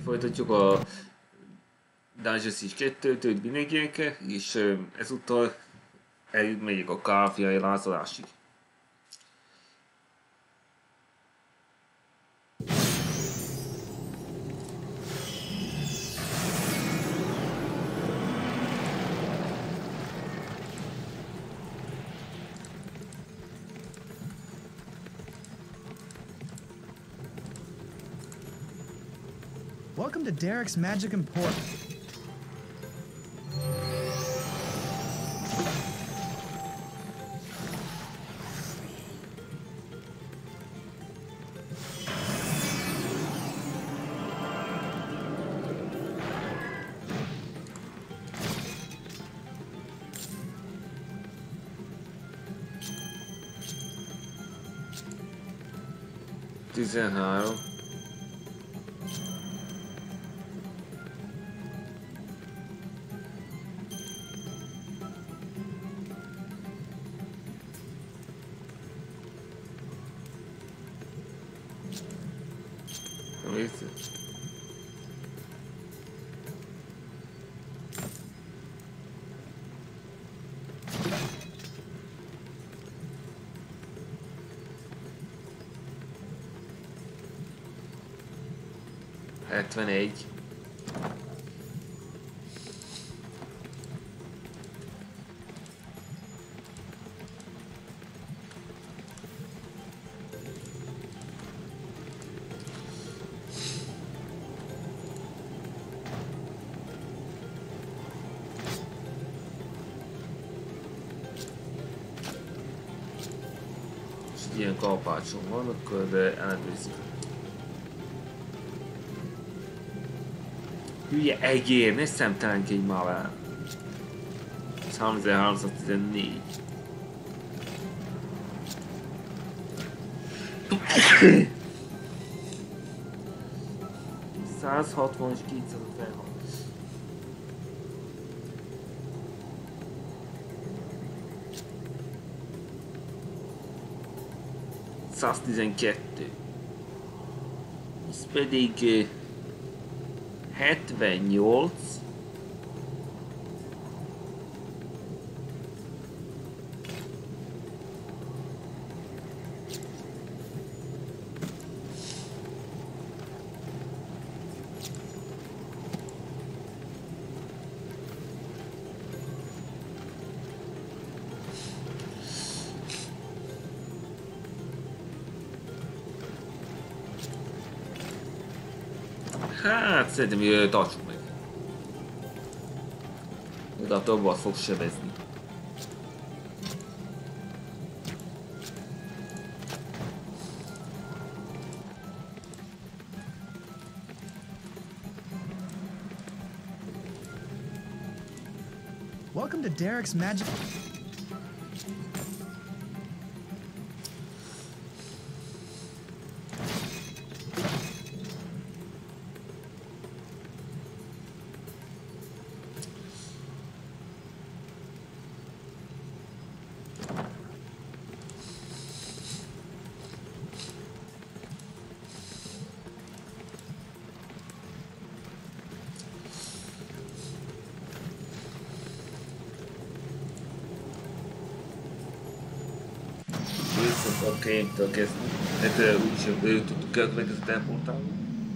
folytatjuk a Dungeon Siege 2-t mindenkinek, és ezúttal megyek a káfiai lázadásig. Welcome to Derek's Magic Emporium. Tizenhárom. Hetvenegy. És ilyen kalapácson van, akkor ellenőrizzük. Hülye egér, ne szemtelenkedj már vele. Ez 3314. ...160 és 256. ...112. Ez pedig... 78. Hát, szerintem tartsuk meg. De a többet fog sebezni. Welcome to Derek's Magic... Oké, tök ezt, hát úgyis tudtuk el, meg ezt elportálni.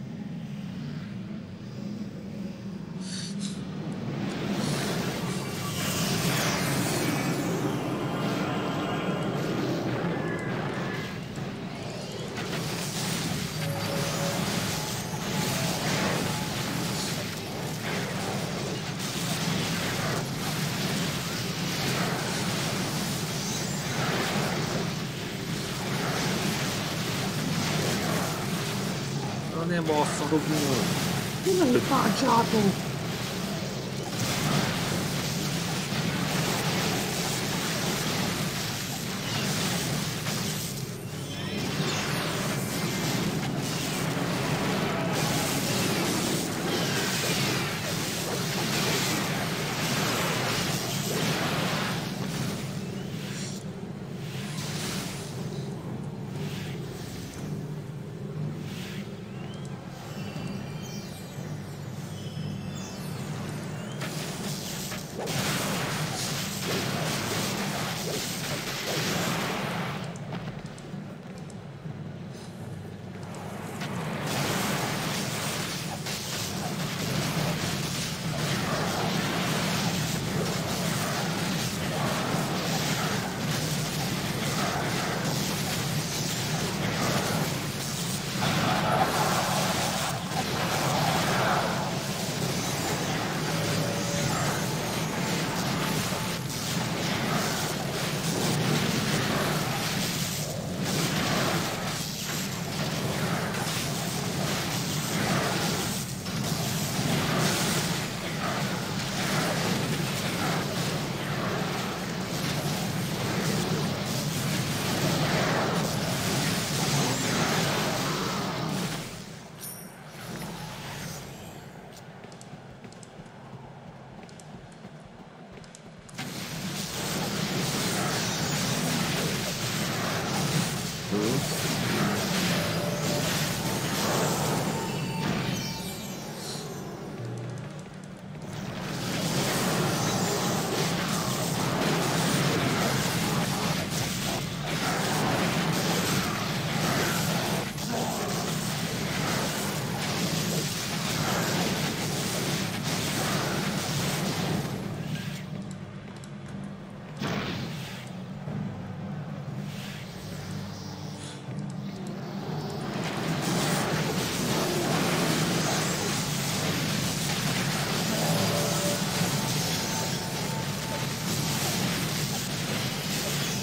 Ne basszadok nyúl! Tényleg egy páncsátok!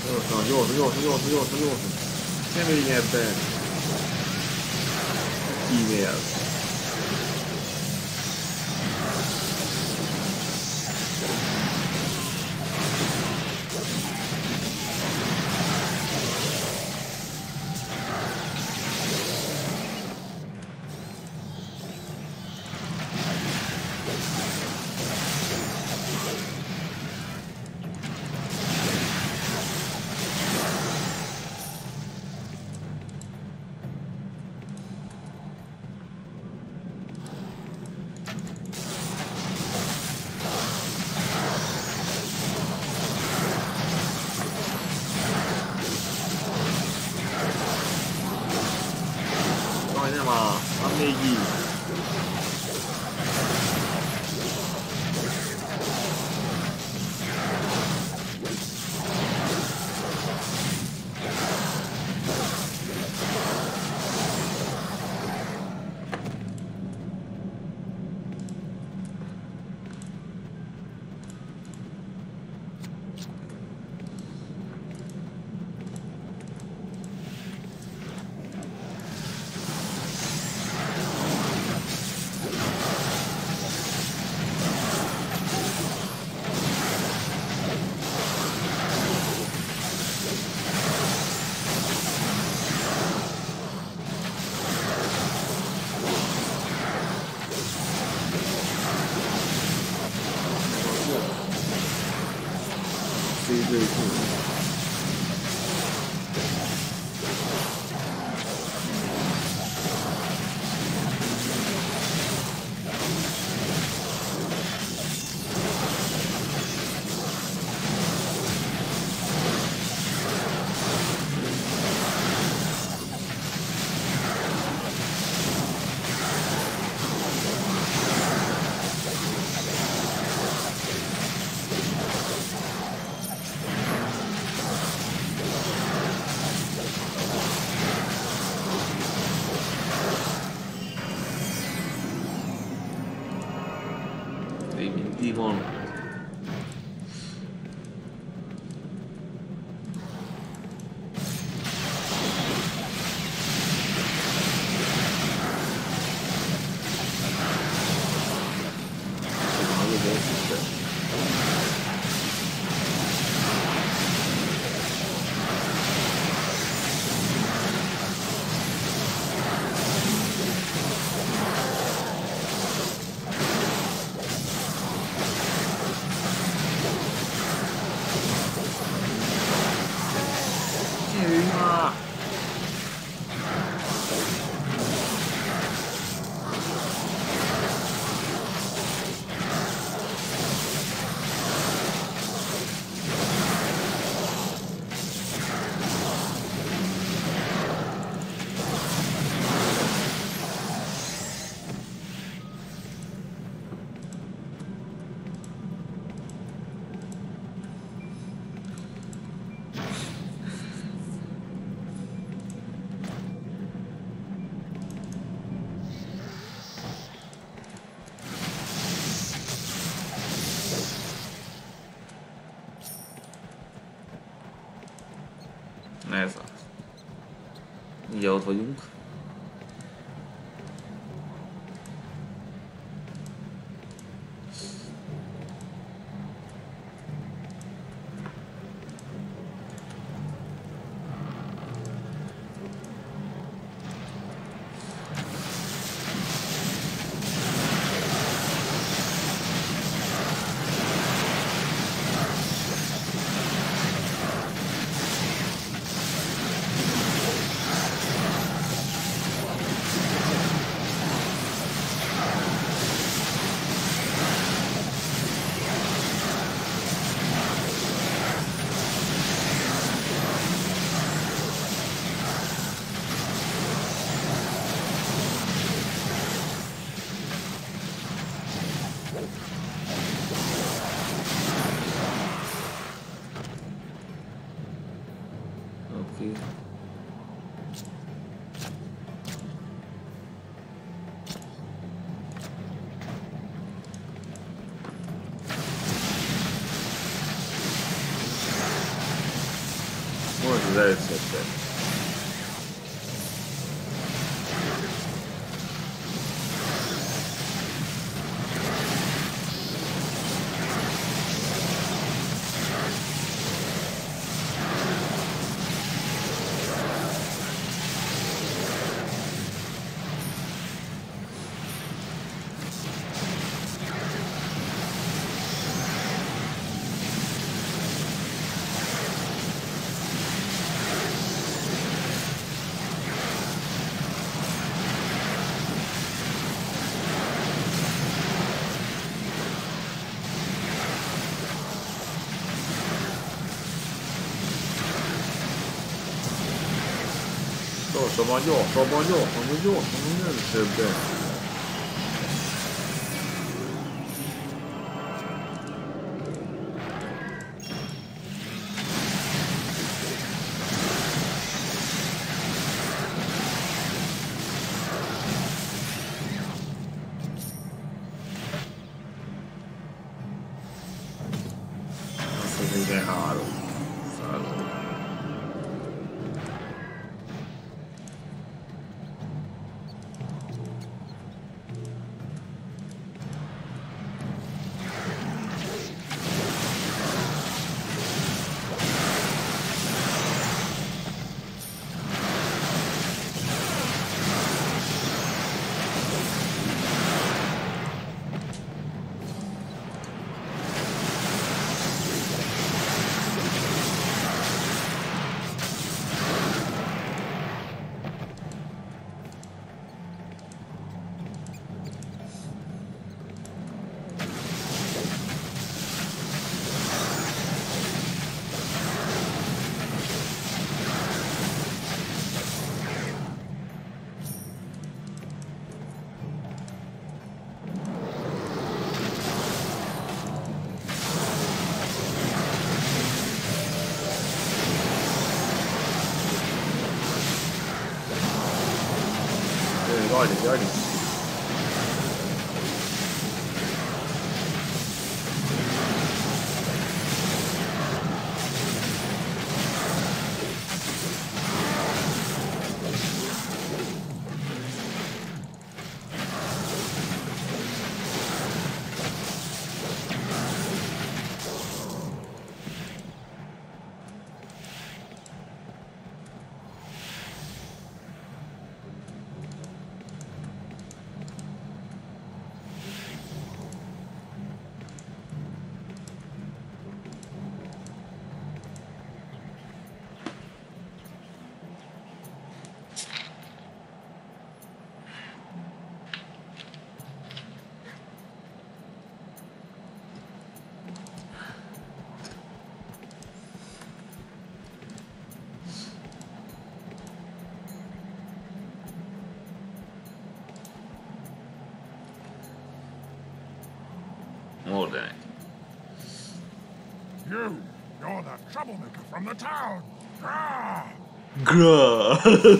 Gyorsan. Keményebben. E-mail. Majdnem van még így. Mindig van. Ez az. Ugye ott vagyunk. az először. Gyorsabban, nem többen. Azt az 43%. Already. Mordenek. You're the troublemaker from the town. Grah! Grah!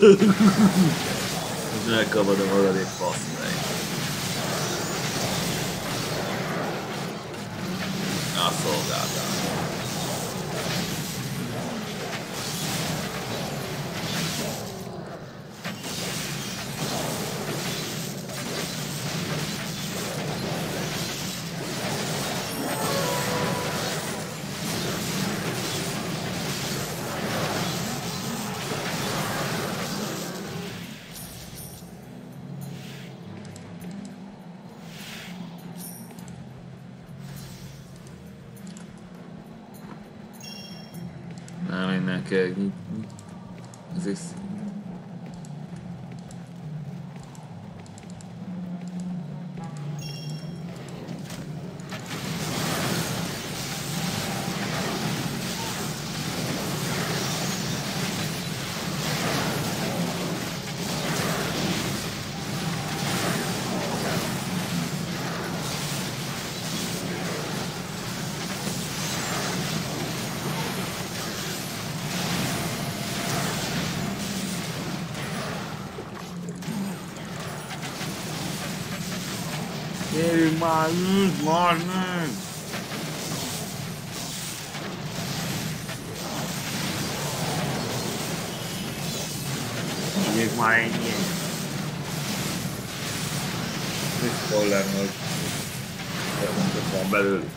Megkapodom magad egy fasz meg. A szolgáltál. Kell nyitni. Ez Kérjünk már, üld már meg! Menjünk már ennyi. Mi spoiler, hogy van belőlük.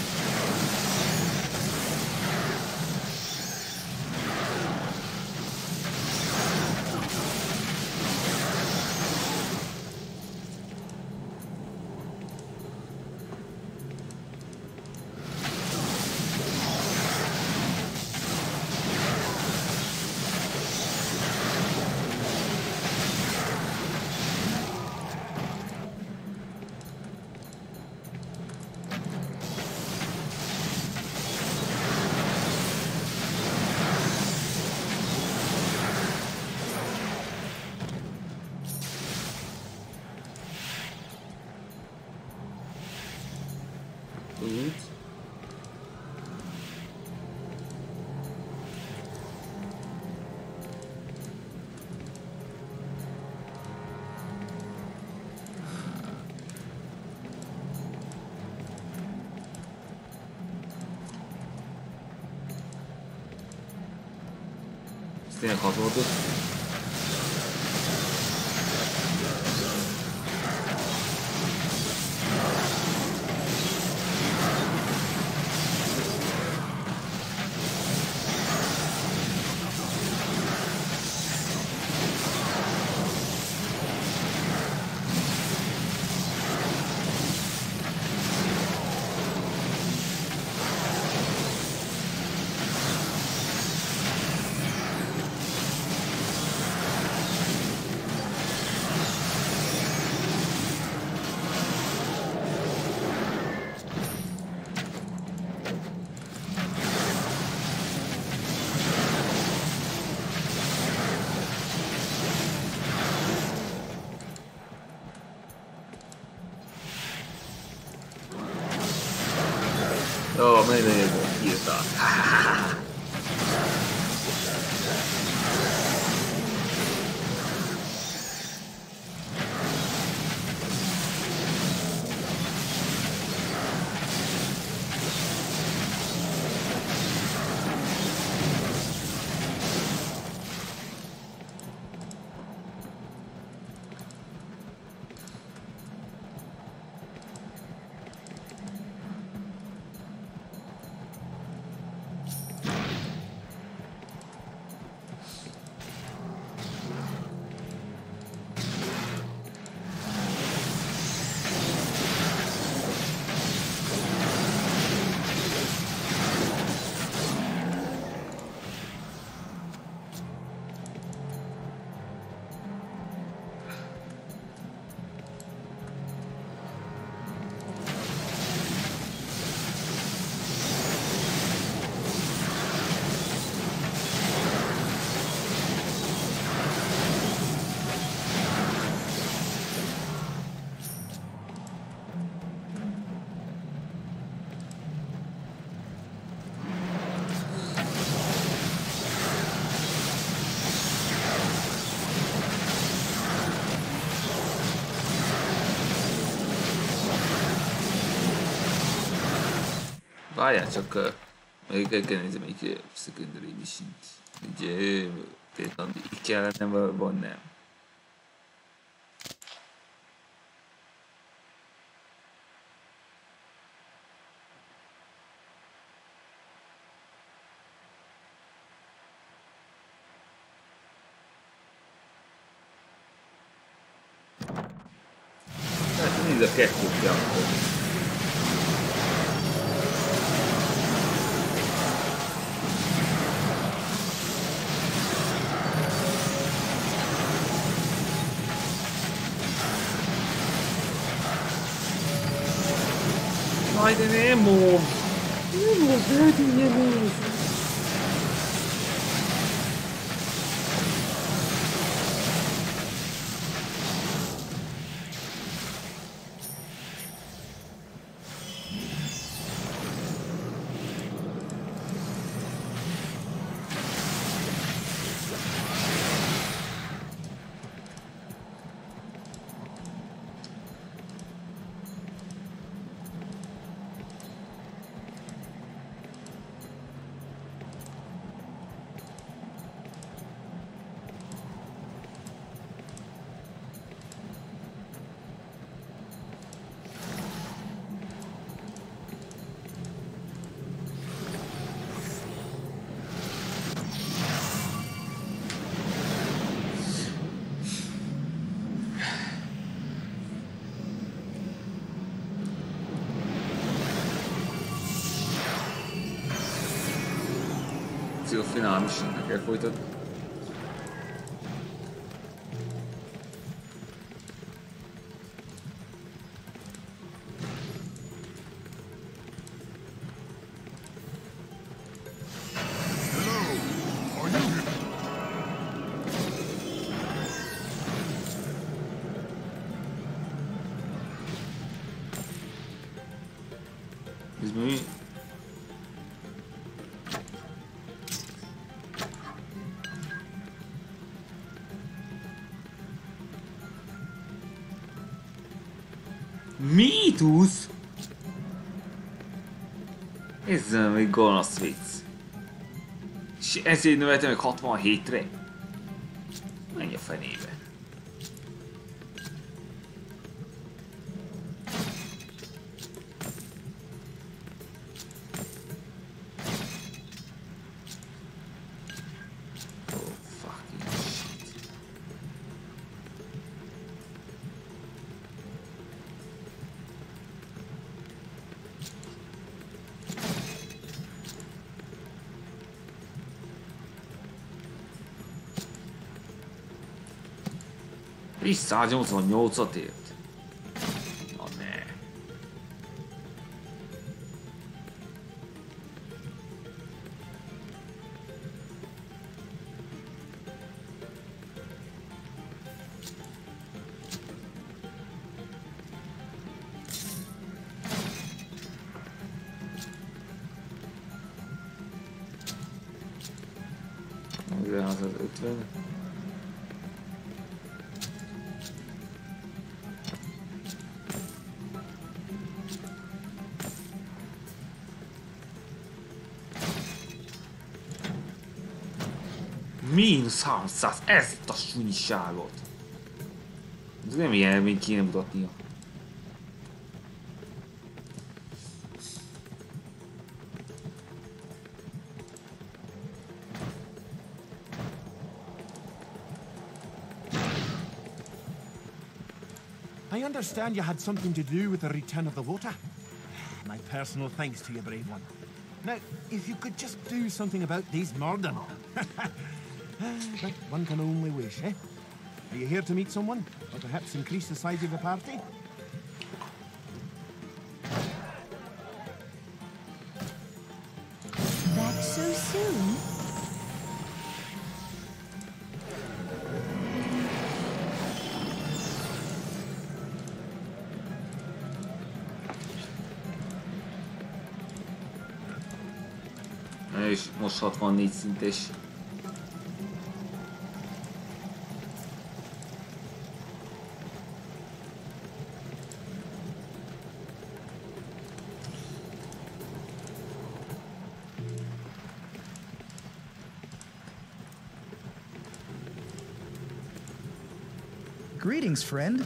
Tényleg hatódott. Ó, nagyon jól írta. Várjál csak, még kell nézni, melyik secondary mission-t. Ugye, például így kellene valóban nem. Hát nézd a kettőt akkor. Ai, de Nemo! Nemo, grande Nemo! a finál mission-nek kell folytatni. Ez mi? Mítusz? Ez még gonosz vicc. És ezért növeltem meg 67-re? Menj a fenébe. Oh, fucking shit. És 188-at ért. Na ne. Ugye 150. Mínusz 300, ezt a sunyiságot. Ez nem ilyen élményt kéne mutatnia. I understand you had something to do with the return of the water. My personal thanks to you, brave one. Now, if you could just do something about these Morden. But one can only wish, eh? Are you here to meet someone? Or perhaps increase the size of the party? Back so soon? És most 64 szintes. Greetings, friend.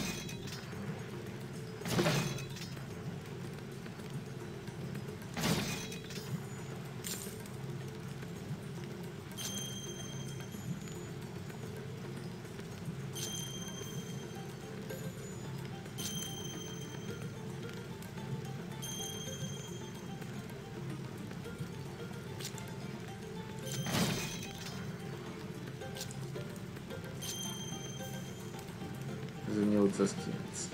Ez a 809.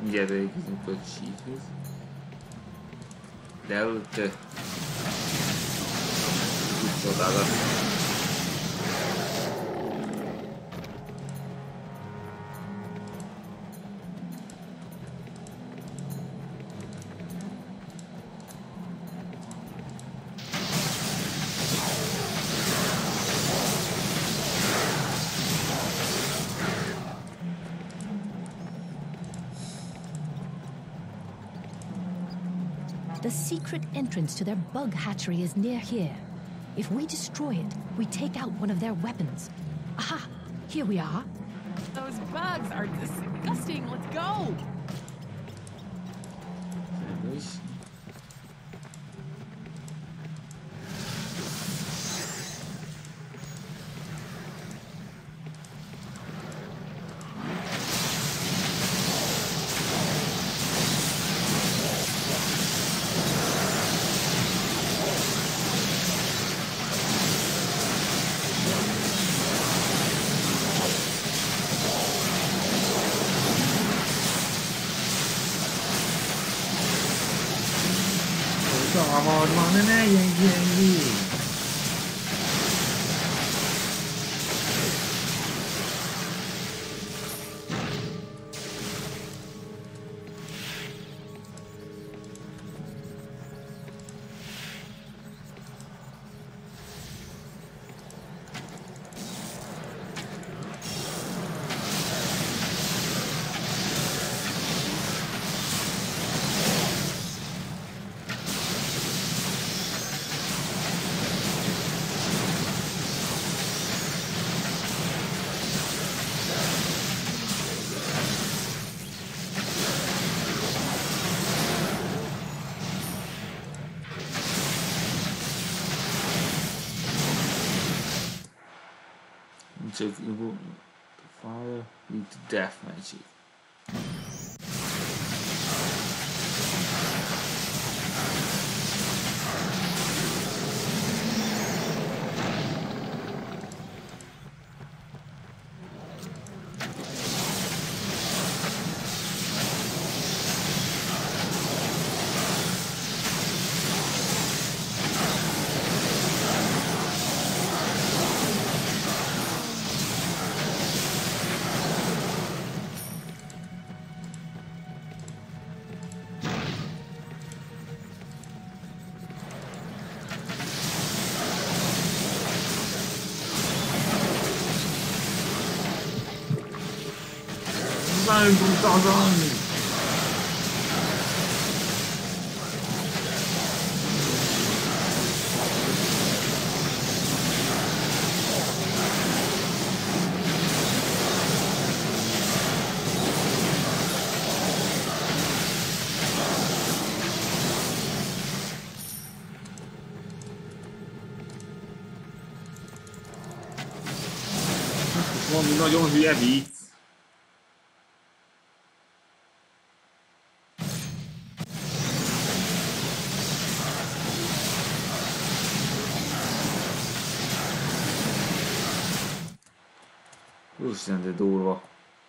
Mindjárt elkezdünk a cheathez. De előtte... Úgy csodálat. The secret entrance to their bug hatchery is near here. If we destroy it, we take out one of their weapons. Aha! Here we are. Those bugs are disgusting. Let's go. Hamar van, ne jegyen. Check the fire, lead to death magic. Nein, du Tarzan! Valami nagyon hülye vicc. Úristen, de durva.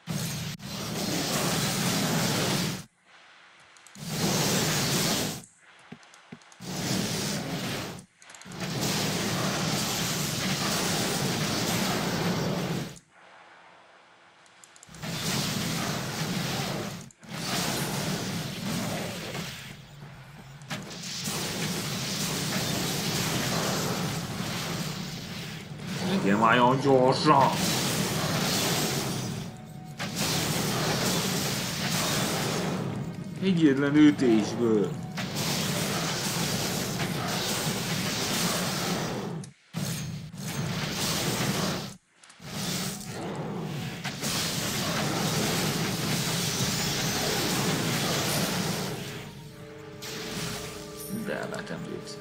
Igen, nagyon gyorsan! Egyetlen ütésből. De elmentem őt.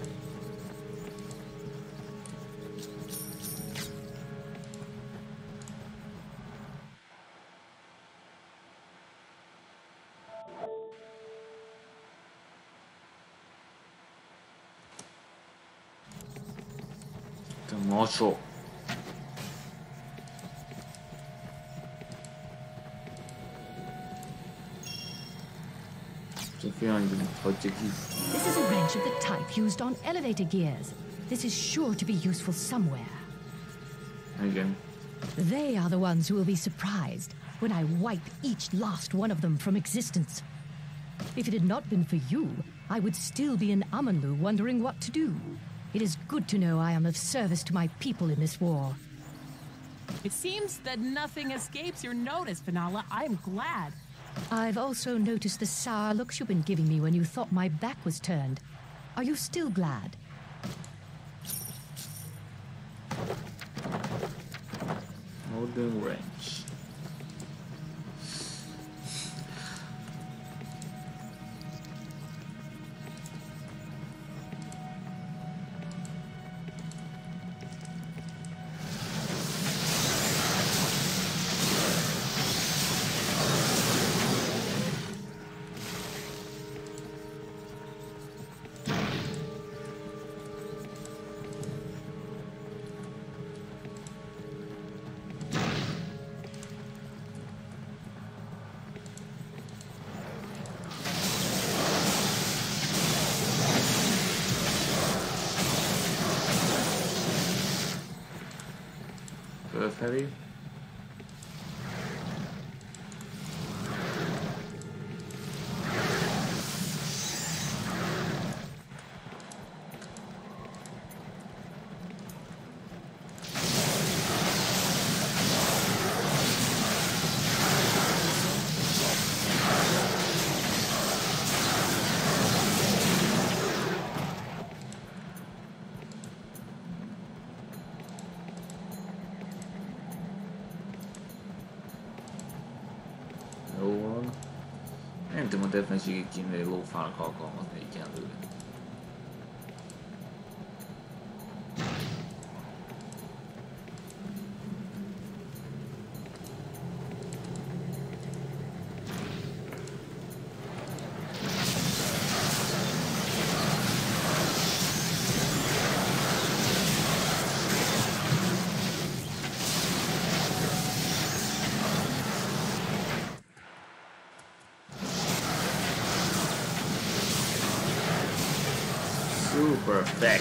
Macsó. prima di oggi chi. This is a wrench of the type used on elevator gears. This is sure to be useful somewhere. Igen. They are the ones who will be surprised when I wipe each last one of them from existence. If it had not been for you, I would still be in Amanlu wondering what to do. It is good to know I am of service to my people in this war. It seems that nothing escapes your notice, Vanala. I am glad. I've also noticed the sour looks you've been giving me when you thought my back was turned. Are you still glad? Modern wrench. Fölfelé. Jó van. Nem tudom, a defenségét kéne lófának alkalmazni egyenlőre. Super effect.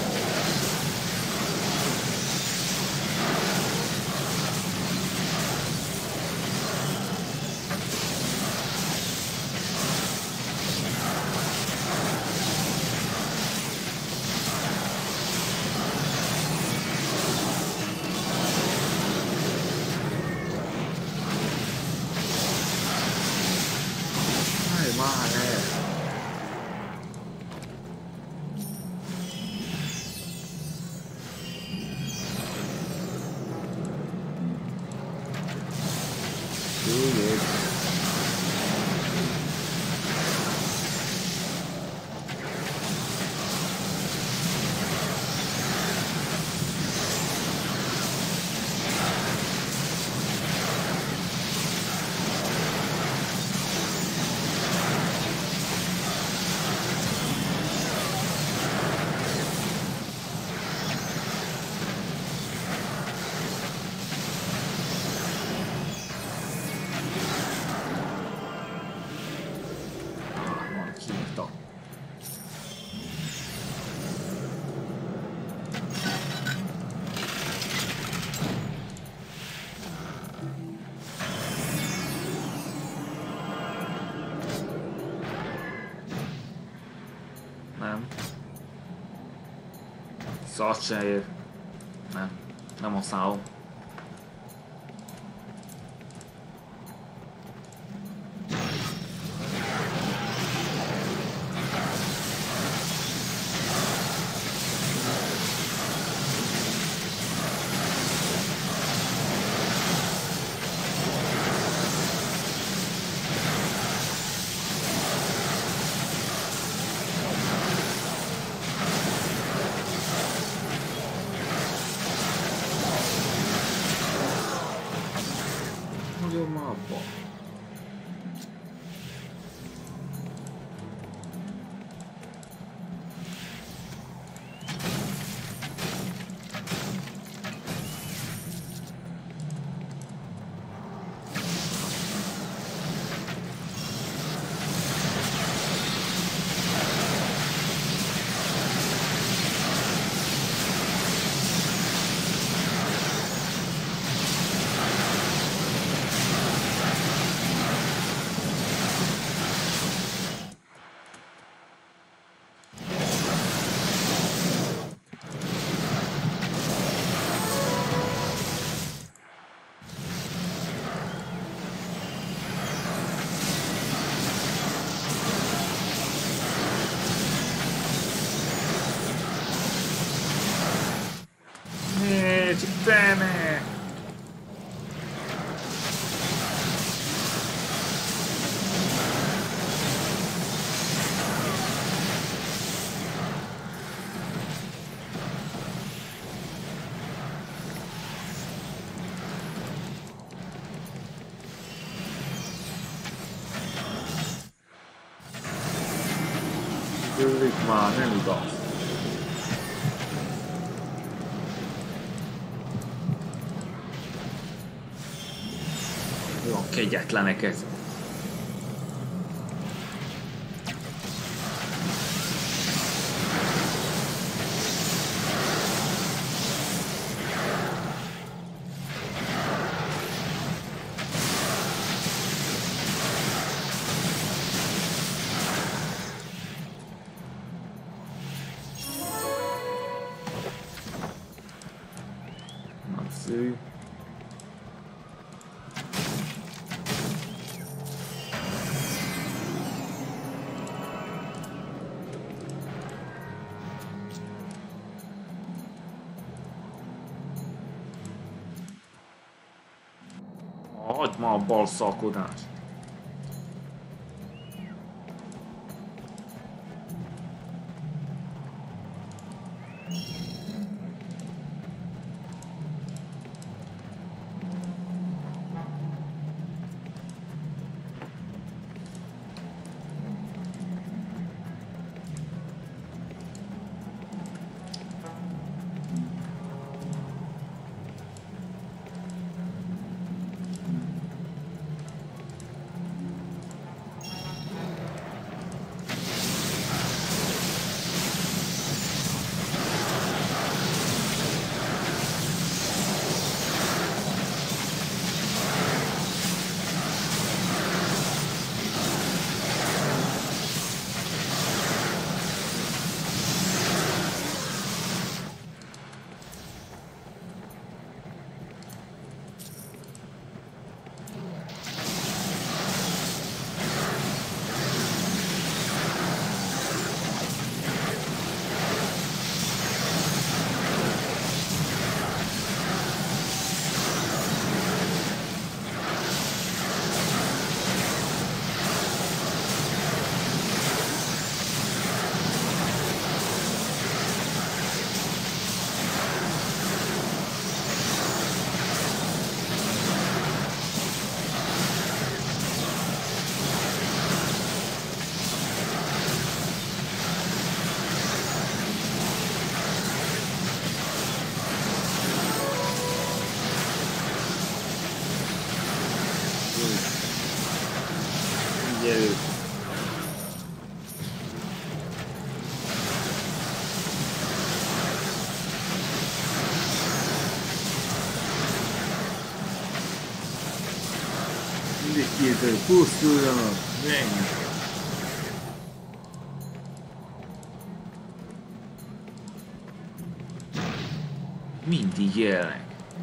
Ai, male. Nem. Szart se ér. Nem használom. Nagyon abba. Második már nem igaz. Jó, kegyetlenek ez. Nagyszerű. Hagyd már a balszalkodást. Figyelő. Mindig kézzel pusztuljanak. Menj! Mindig élnek.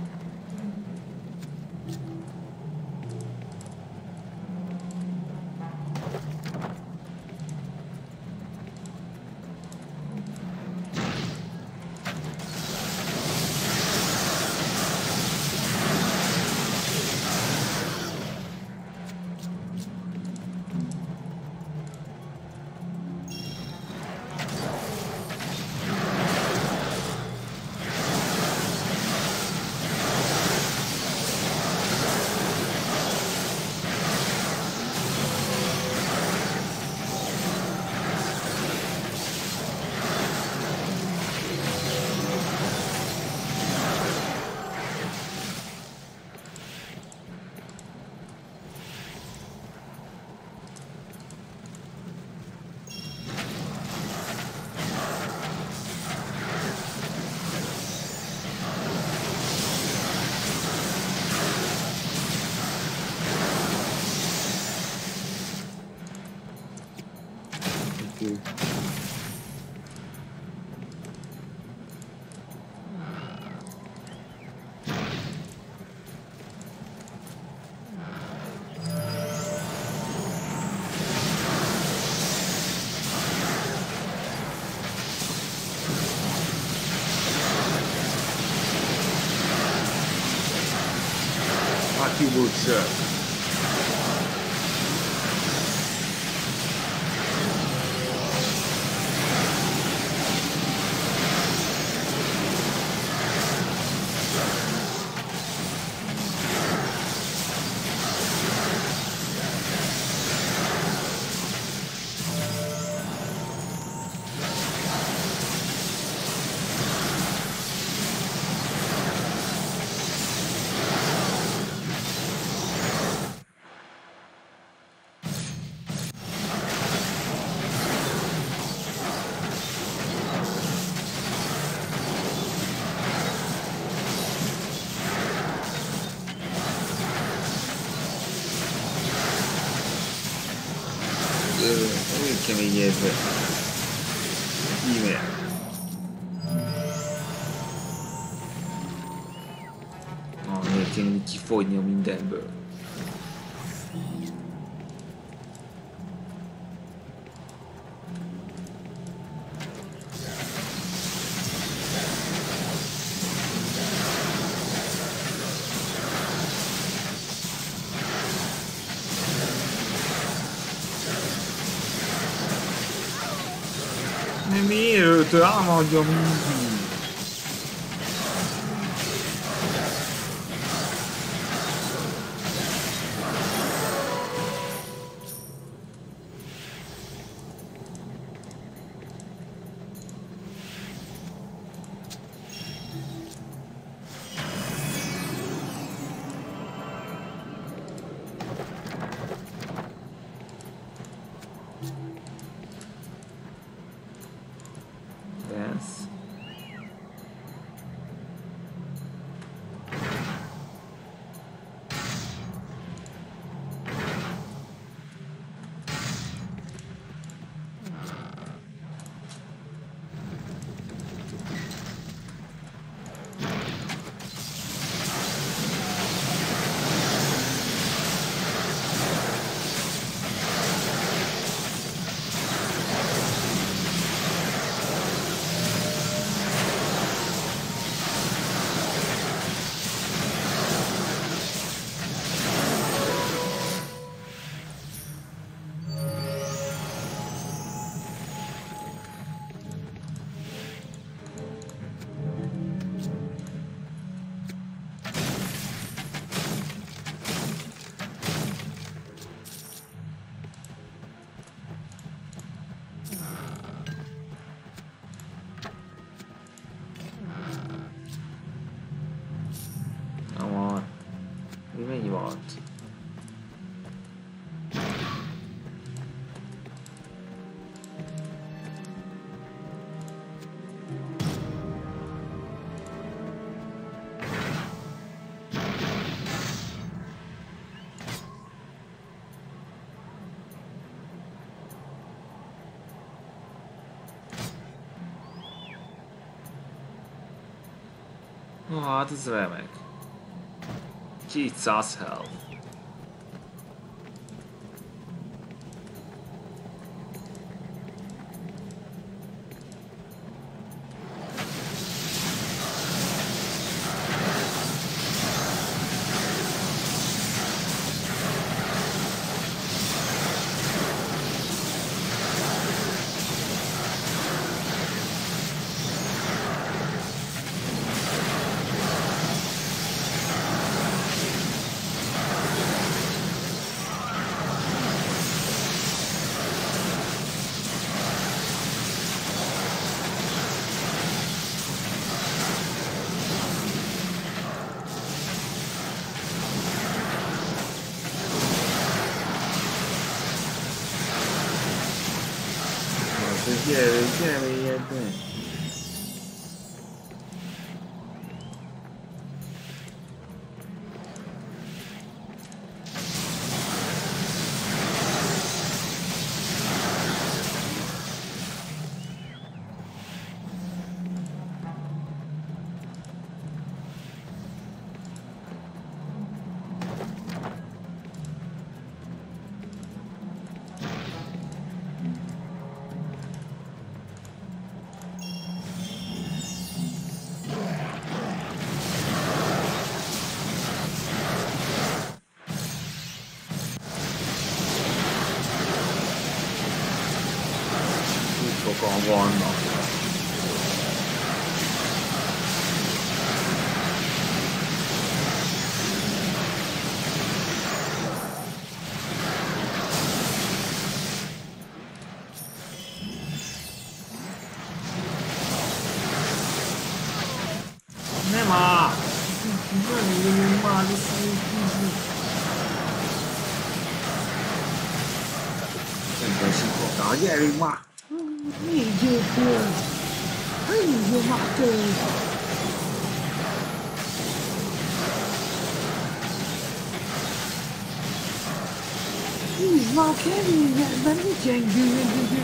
Butcher. Még keményebb e-mail. Miért kéne kifogyni a mindenből? Miért támadja mindig? Mennyi volt? Hát ez remek. 200 health. Gyere mélyebben! Sokan vannak. Nem áll! Nem áll, nem sikotál, gyerünk már! Vigyél föl! Hívja már tőle! már keményen, nem gyengül.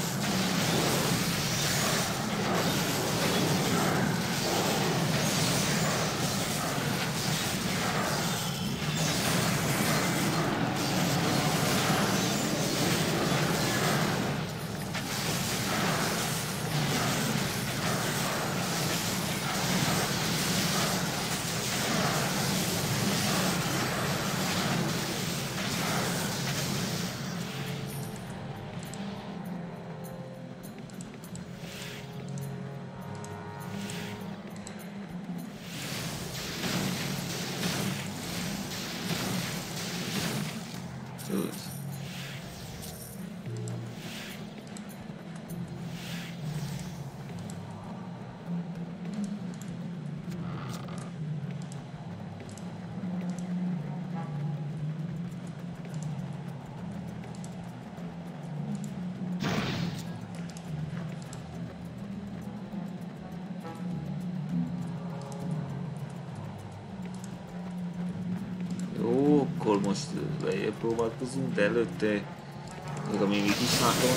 Jó, akkor most lejjebb próbálkozunk, de előtte még a mégis is látom.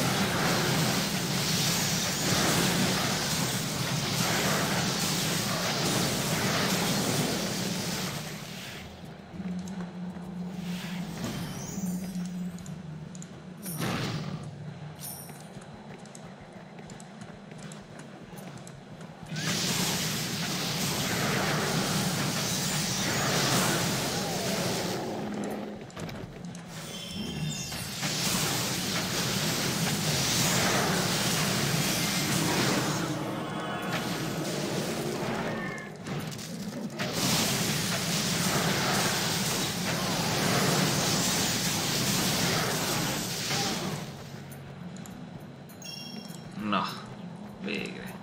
Na, végre.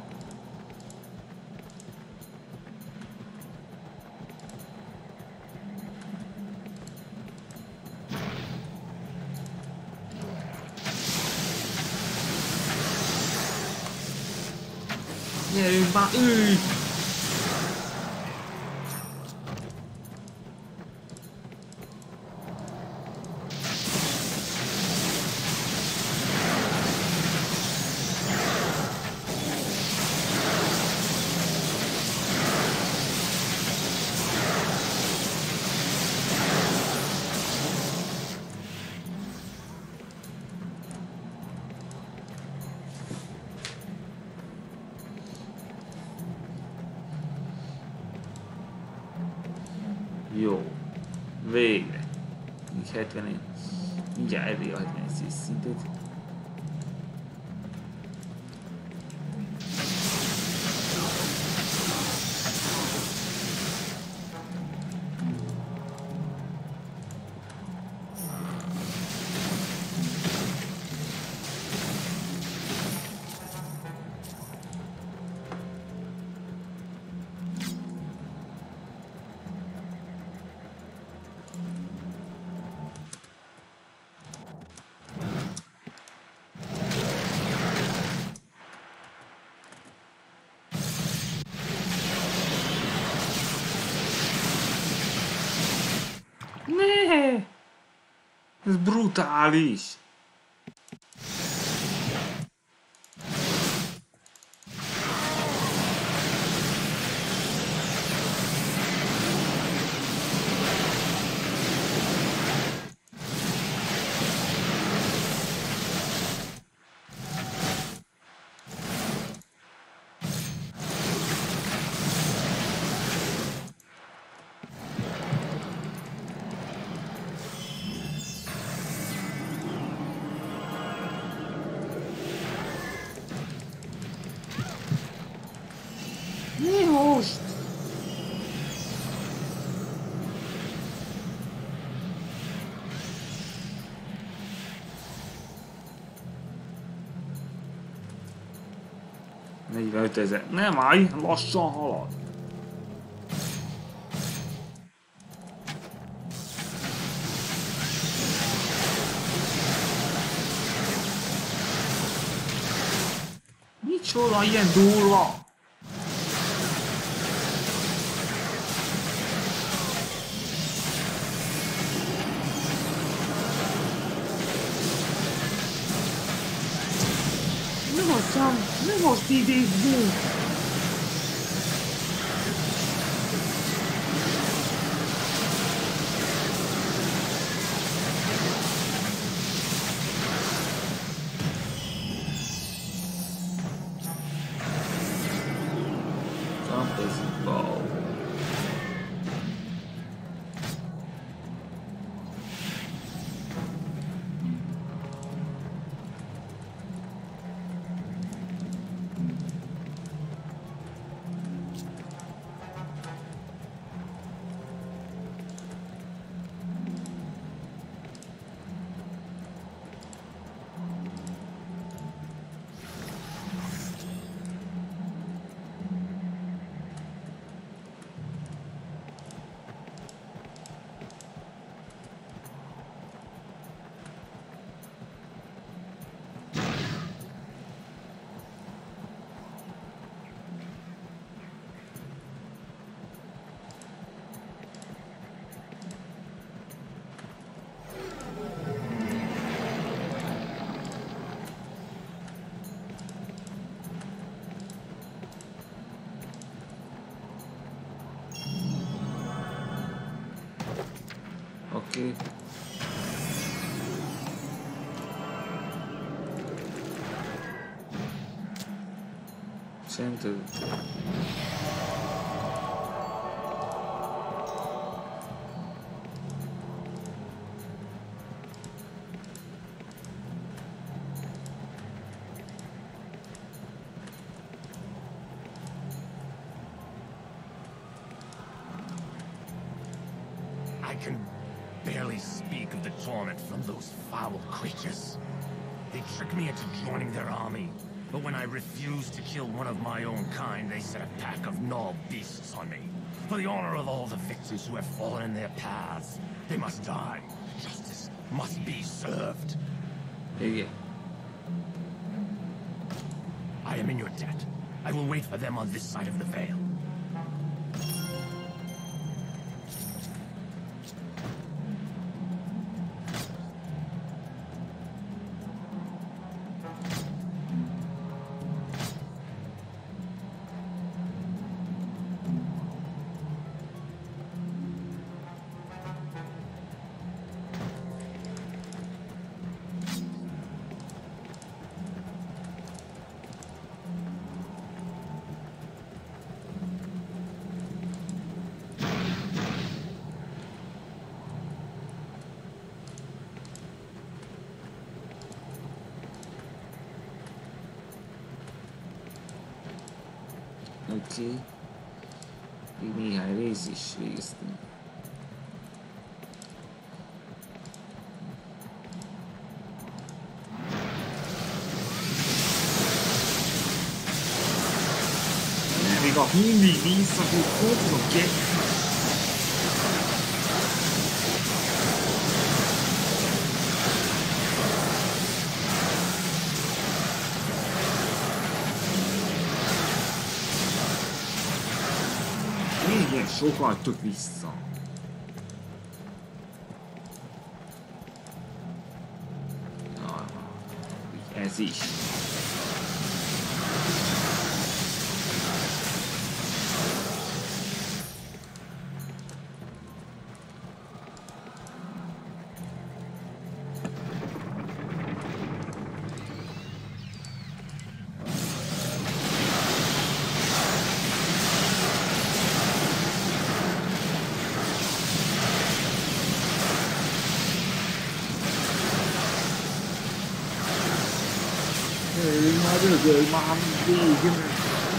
Gyerünk már, ülj! Jó, végre. Így 70, mindjárt elég a 70 szintet. Ne! Ez brutális! Mi most? $45,000. Nem állj, lassan halad. Micsoda ilyen durva? mi most idézzünk? Fantasy Ball. Okay. Center. I can barely speak of the torment from those foul creatures. They tricked me into joining their army, but when I refused to kill one of my own kind, they set a pack of gnawed beasts on me. For the honor of all the victims who have fallen in their paths, they must die. Justice must be served. Yeah. I am in your debt. I will wait for them on this side of the veil. Oké. Még néhány rész is végeztünk. Még a mindig visszakó fogok gyertek. Igen, sokkal tök vissza. Ez is. Rồi mà ăn gì chứ mà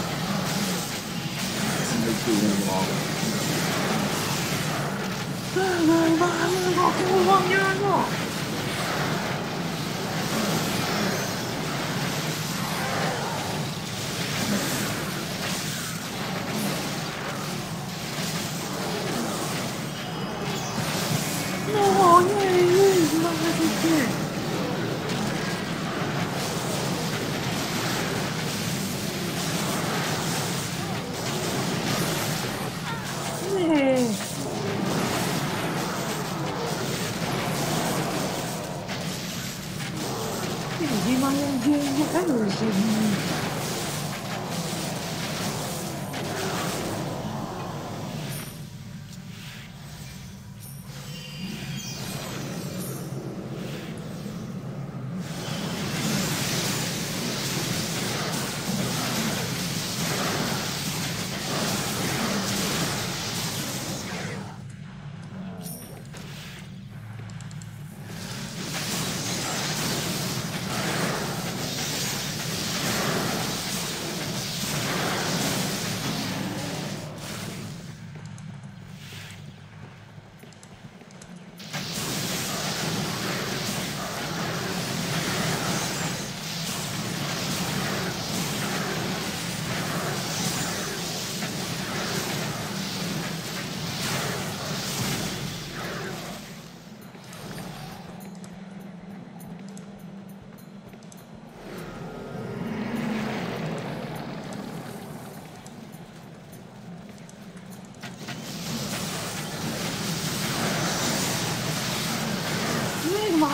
xin được chịu ngon rồi mà ăn có cái ngon như nó nó như mà cái Gimana dia bukan urusan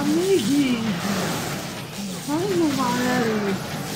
Megint! Hallom már elég!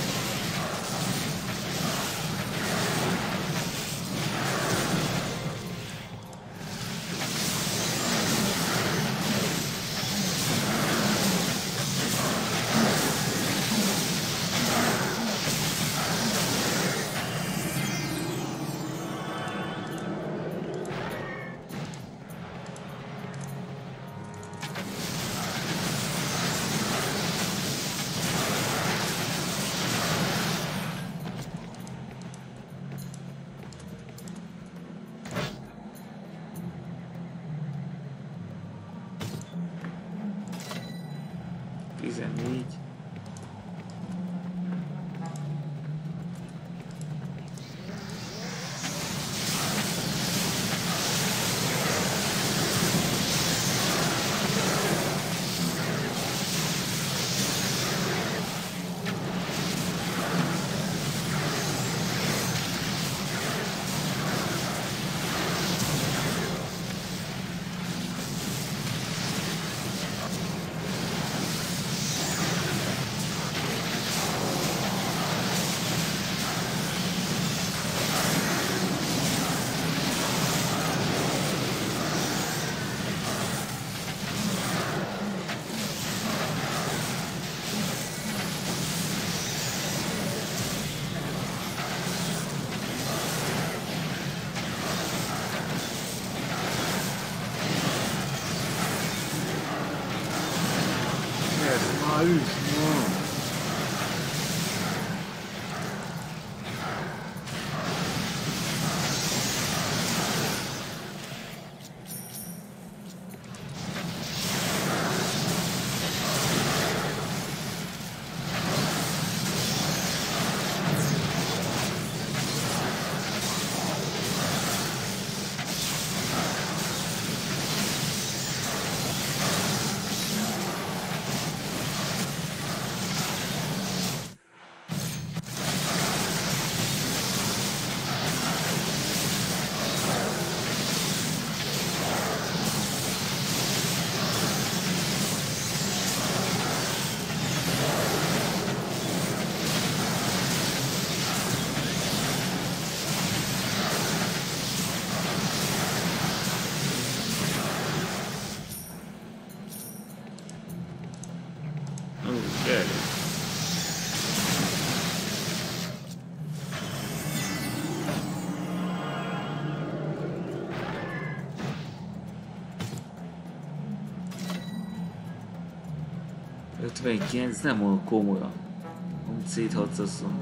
Ez nem olyan komolyan. Amit C624.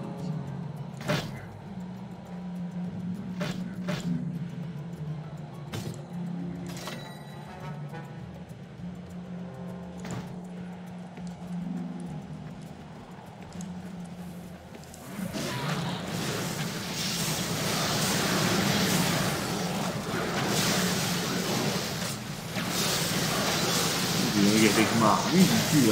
Mindig már, mindig külön.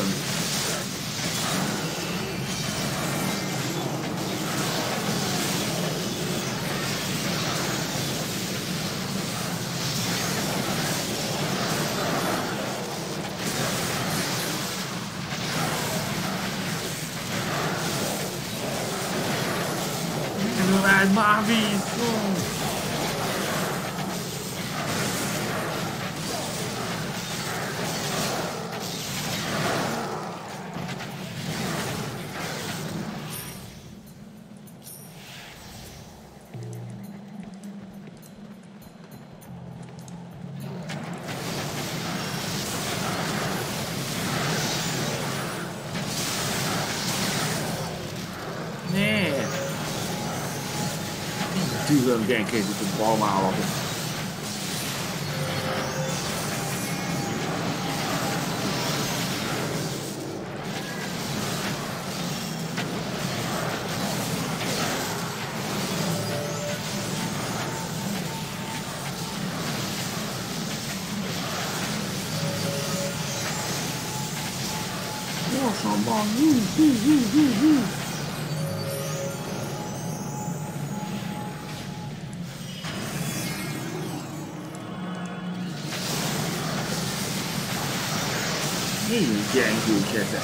Már víz! Tűzön genkészített balmállatot. Gyorsan van! Így gyengülkedett.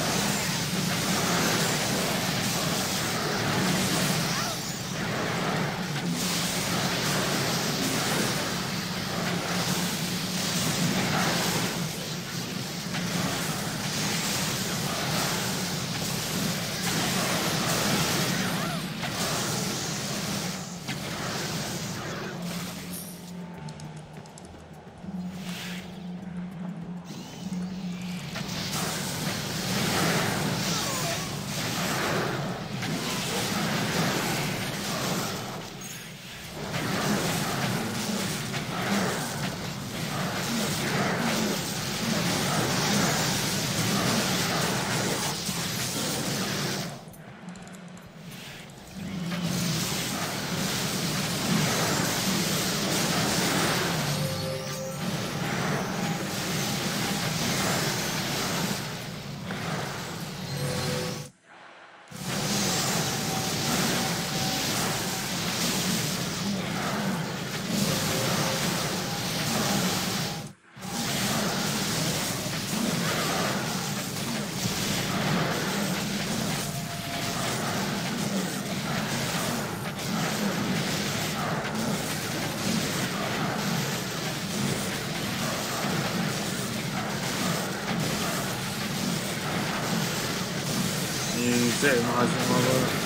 Malzeme.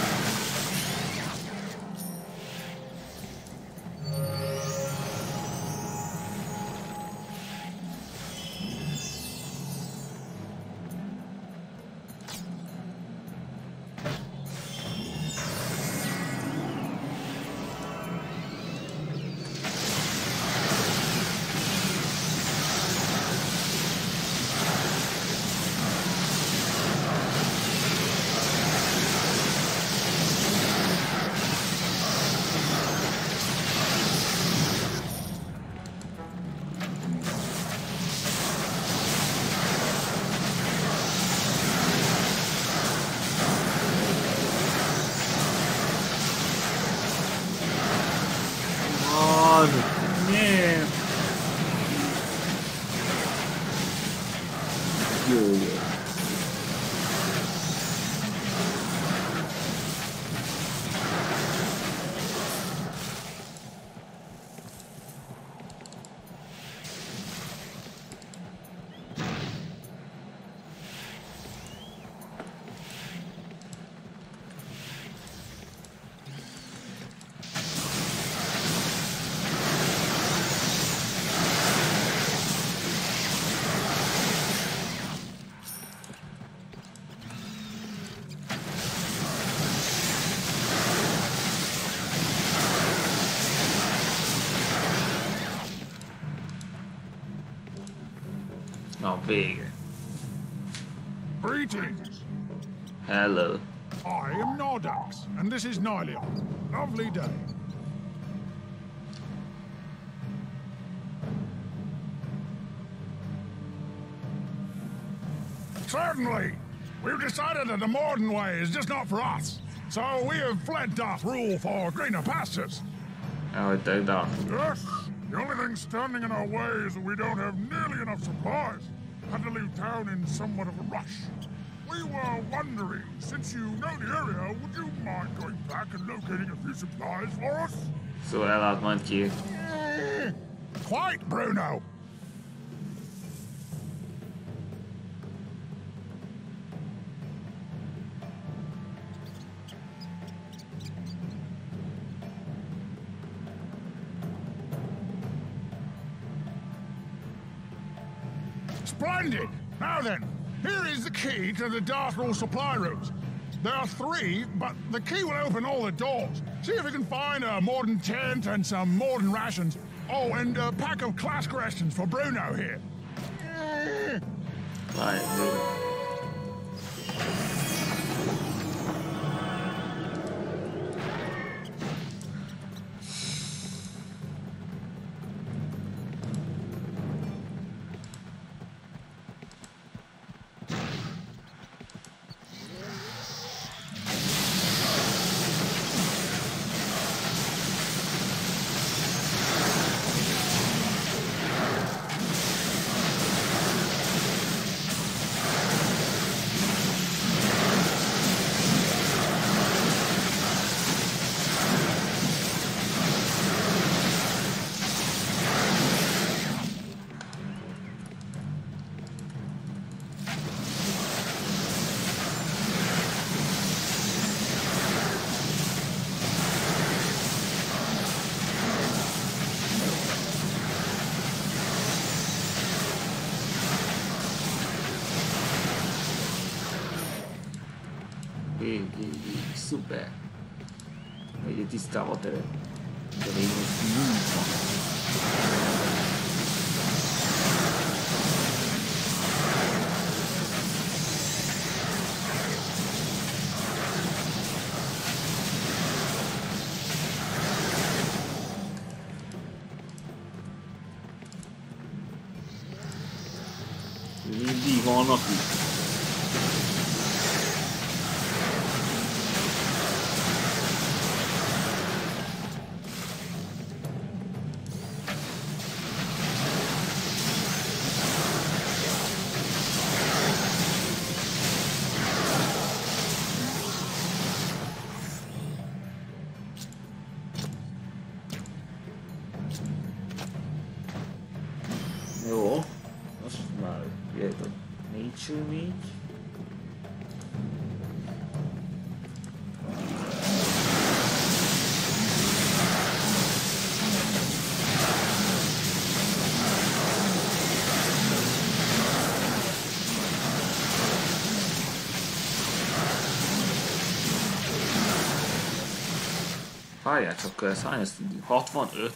Nie. Juju. Na, vége. Greetings. Hello. I am Nordax, and this is Nylion. Lovely day. Certainly. We've decided that the modern way is just not for us. So we have fled Darthrul for greener pastures. Ahogy te Dark. Yes. The only thing standing in our way is that we don't have nearly enough supplies. Had to leave town in somewhat of a rush. We were wondering, since you know the area, would you mind going back and locating a few supplies for us? Szóval elállt majd ki. Quite, Bruno. Splendid! Now then, here is the key to the Darthrul supply rooms. There are 3, but the key will open all the doors. See if you can find a modern tent and some modern rations. Oh, and a pack of class questions for Bruno here. Right, Bruno. Szuper. Egyre tisztább a tere. De még most nincs van. Mindig vannak itt. Jó, most már jöhet a Nature Mage. Várjál csak, ez hány ezt tudjuk? 65?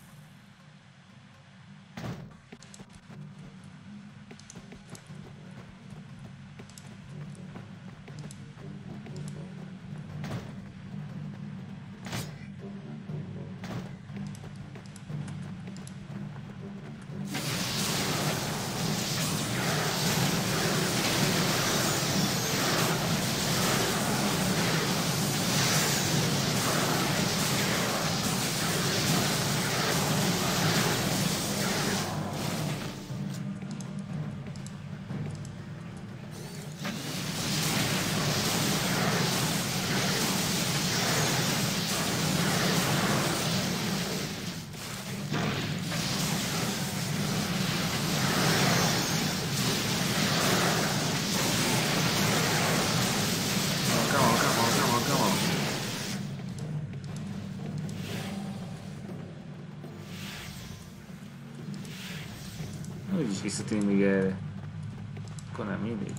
Úgyis visszatérni még erre. Akkor nem mindegy.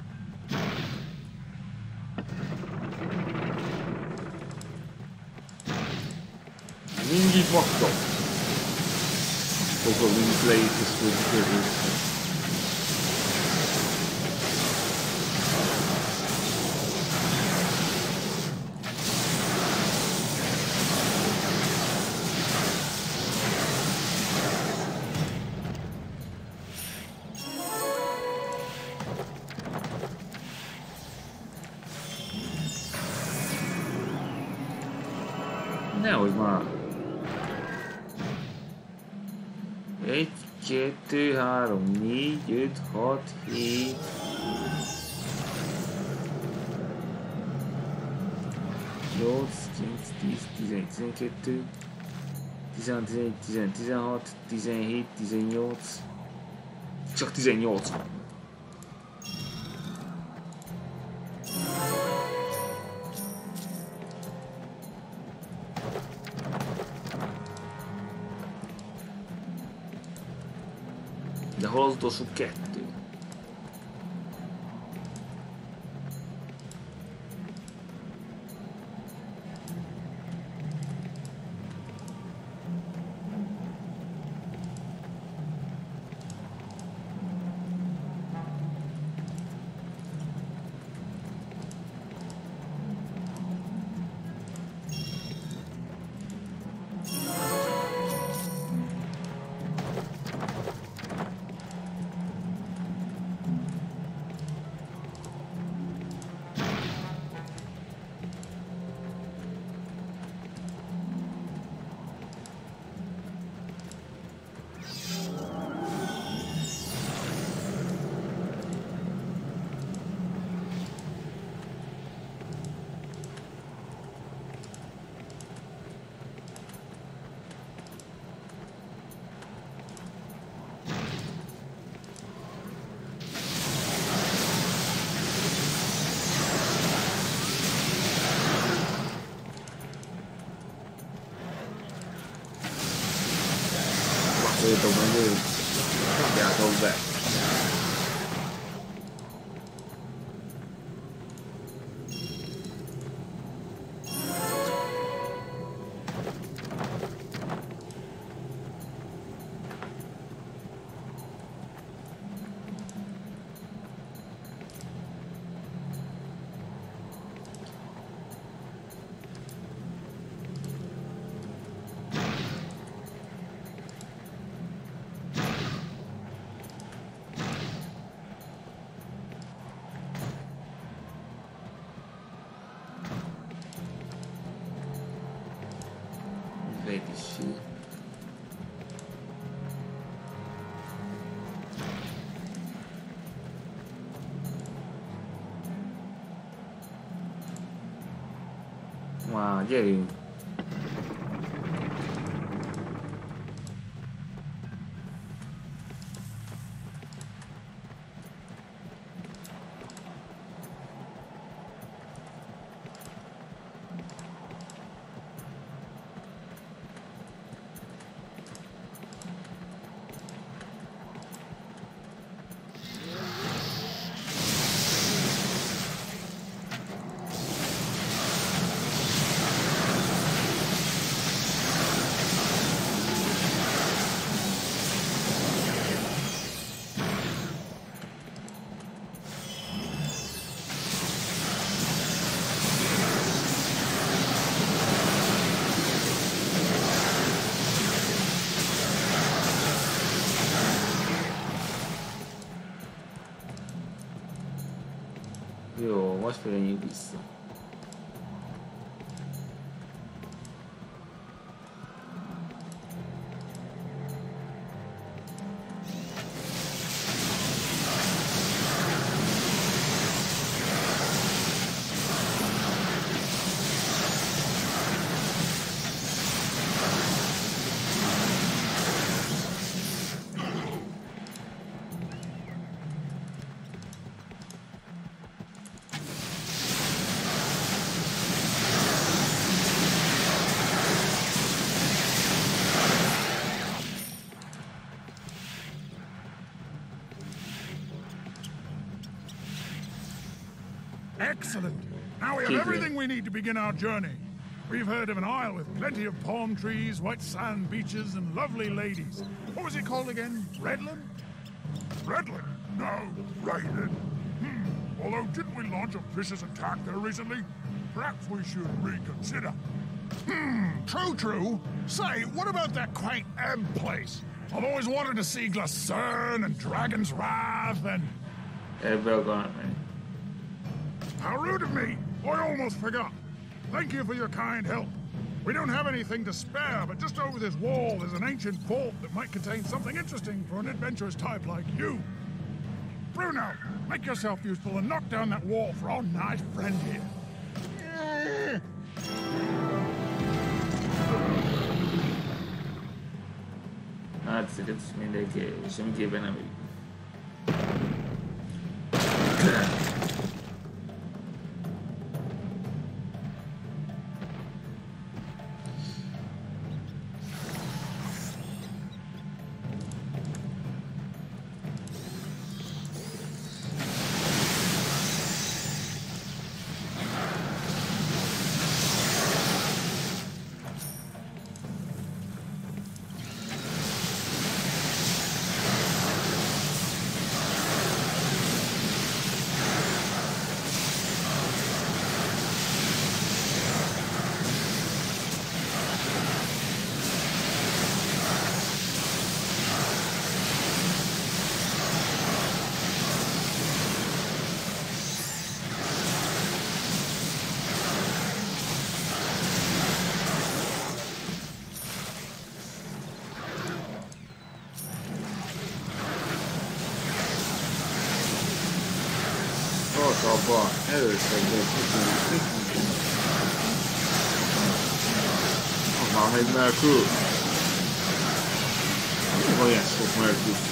Mindig vaktok. Fogom leírni ezt körül. Nehogy már. 1, 2, 3, 4, 5, 6, 7. Nyolc, 9, 10, 11, 12, 16, 11, 15, 16, 17, 18. Csak 18 van. De hol az utolsó 2? Tôi tụng bao nhiêu các nhà thôn về. Ma ieri io ospite in vista. Excellent. Now we have everything we need to begin our journey. We've heard of an isle with plenty of palm trees, white sand beaches, and lovely ladies. What was it called again? Redland? Redland? No, Redland. Although, didn't we launch a vicious attack there recently? Perhaps we should reconsider. True. Say, what about that quaint Ebb place? I've always wanted to see Glasern and Dragon's Wrath and... How rude of me! I almost forgot. Thank you for your kind help. We don't have anything to spare, but just over this wall is an ancient vault that might contain something interesting for an adventurous type like you. Bruno, make yourself useful and knock down that wall for our nice friend here. Anzi, che mi dai che se mi chiede bene troppo ma è Mercury poi è su Mercury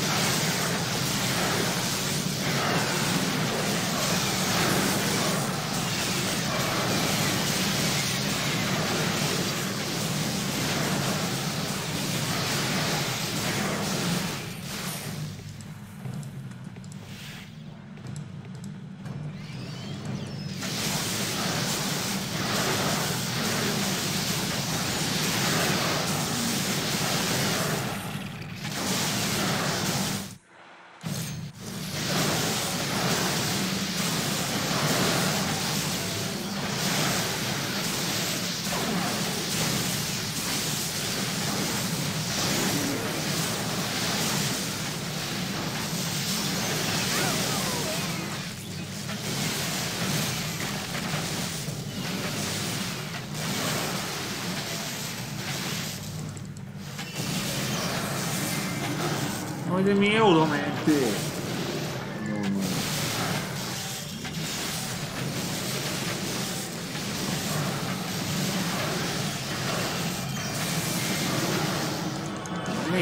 dei miei euro mette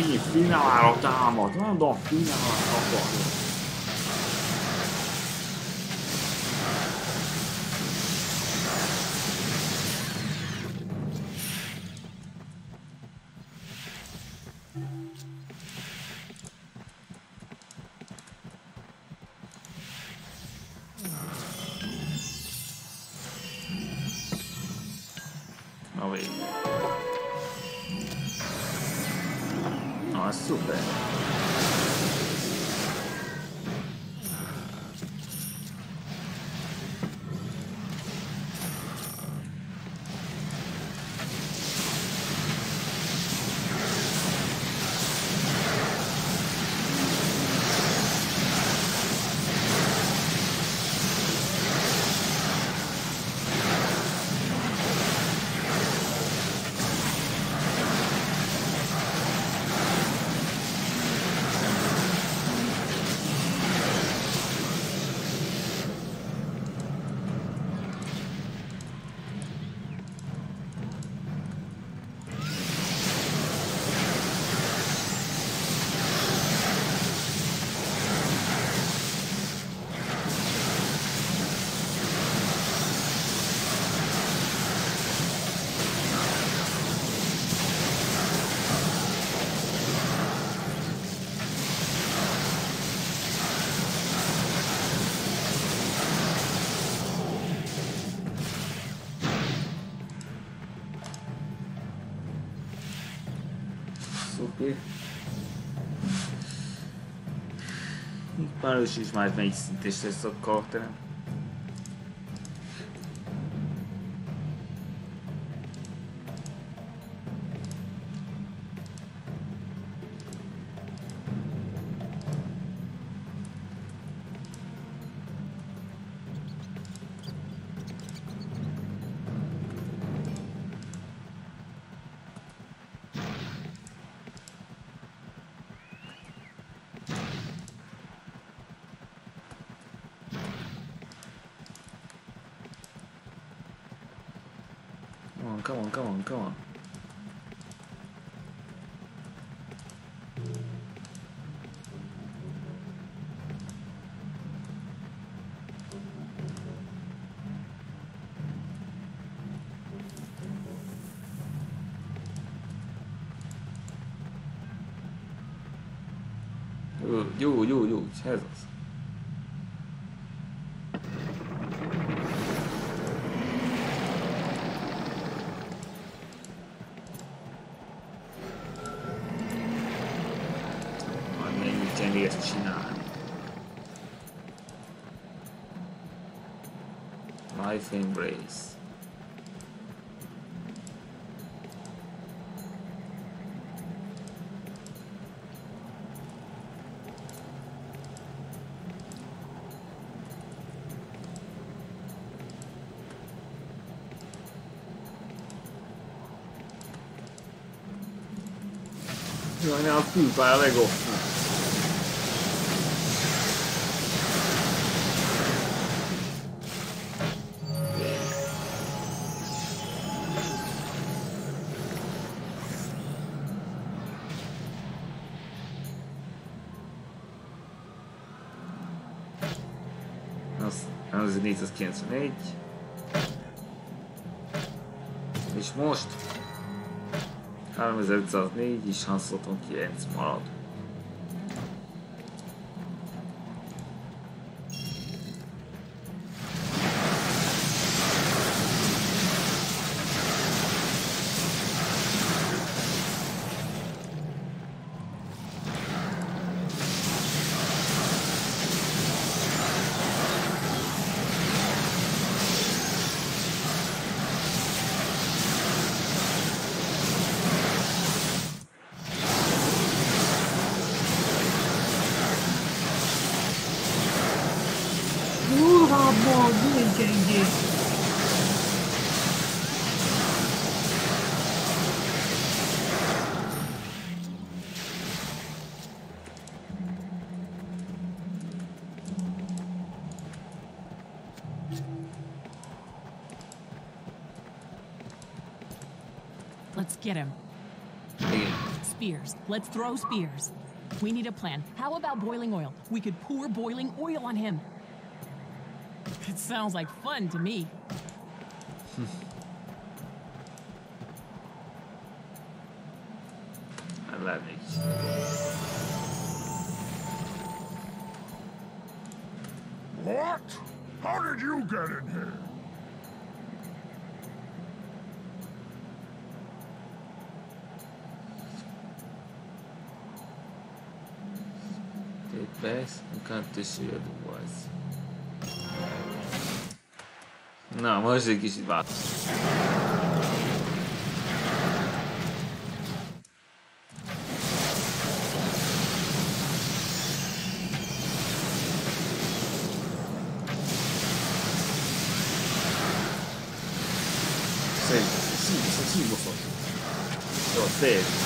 Finálára támad, mondom, finálára akarja. Na végül. Na, szuper. Szuper. Már is már melyik szintes lesz a karakterem. Come on, come on, come on. Jó, ez az. Ezt csinálni. Life Embrace. Jaj, ne a fűpál legopni. Az 491. És most 3504 és 669 marad. Let's get him. Igen. spears. Let's throw spears. We need a plan. How about boiling oil? We could pour boiling oil on him. It sounds like fun to me. I love it. What? How did you get in here? Take best and can't destroy otherwise. Na, most egy kicsit változott. Sì, lo so. Lo stesso.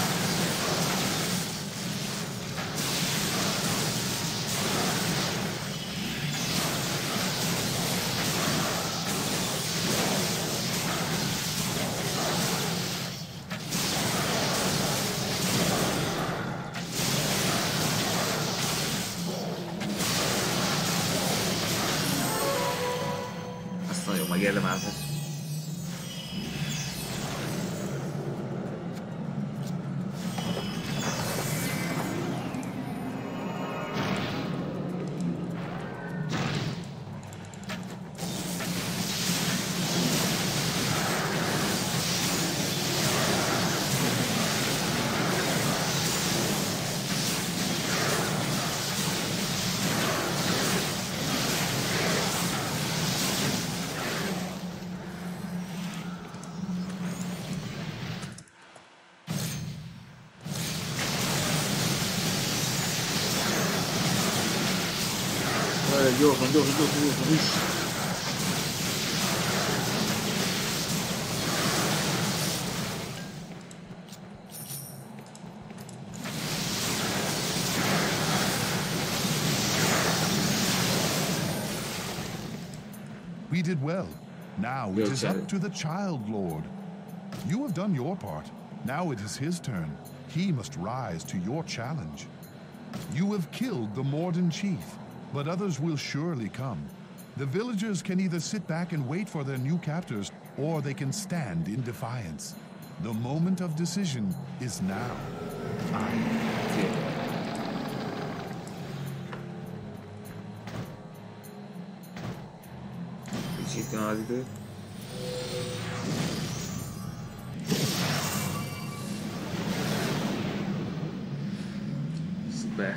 Azt nagyon megérdemeltek. Gyorsan. We did well. Now it is up to the Child Lord. You have done your part. Now it is his turn. He must rise to your challenge. You have killed the Morden chief, but others will surely come. The villagers can either sit back and wait for their new captors, or they can stand in defiance. The moment of decision is now. Kicsit az idő. Szuper.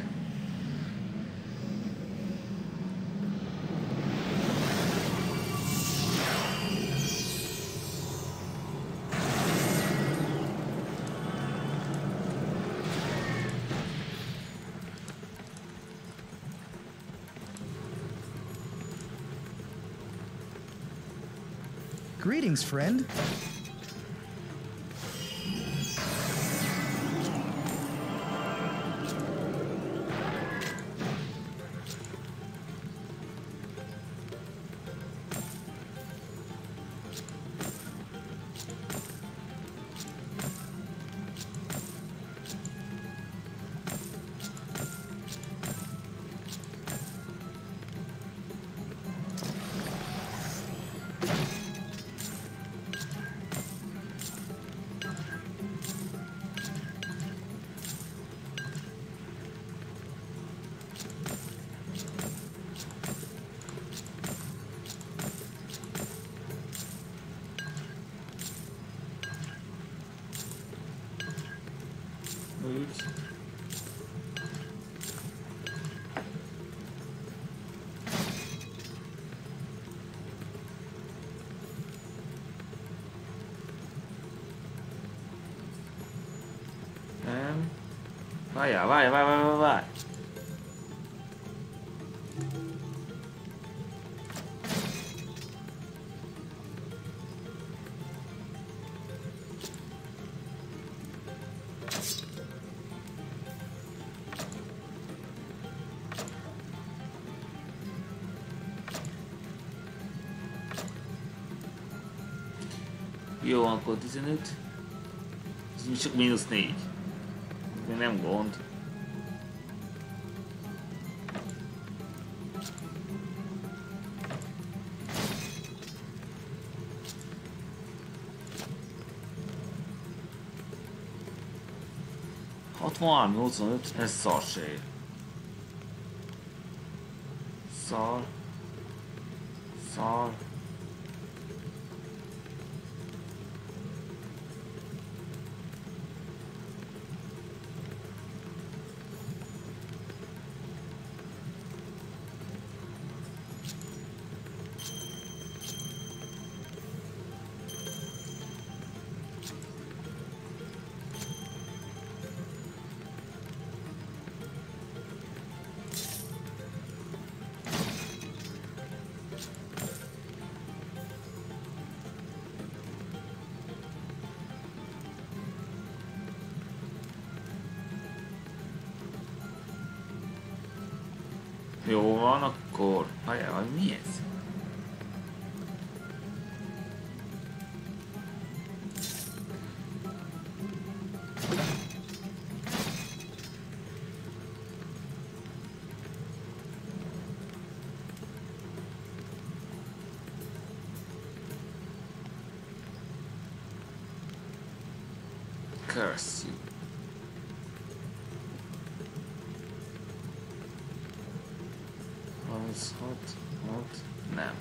Greetings, friend. Vai. Jó, akkor 15. Ez csak -4. még nem gond. Van 85, ez szarság. Szar. Jó van, akkor... Hajjaj, mi ez? Curse you. Hot, nem.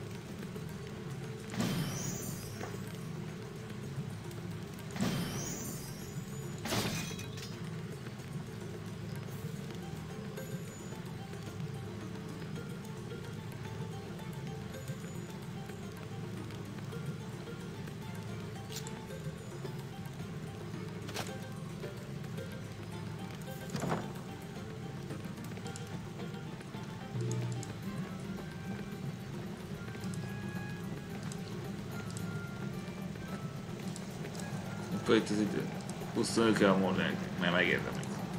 Akkor itt az idő. 25 kell mondani, mert megérdemlik.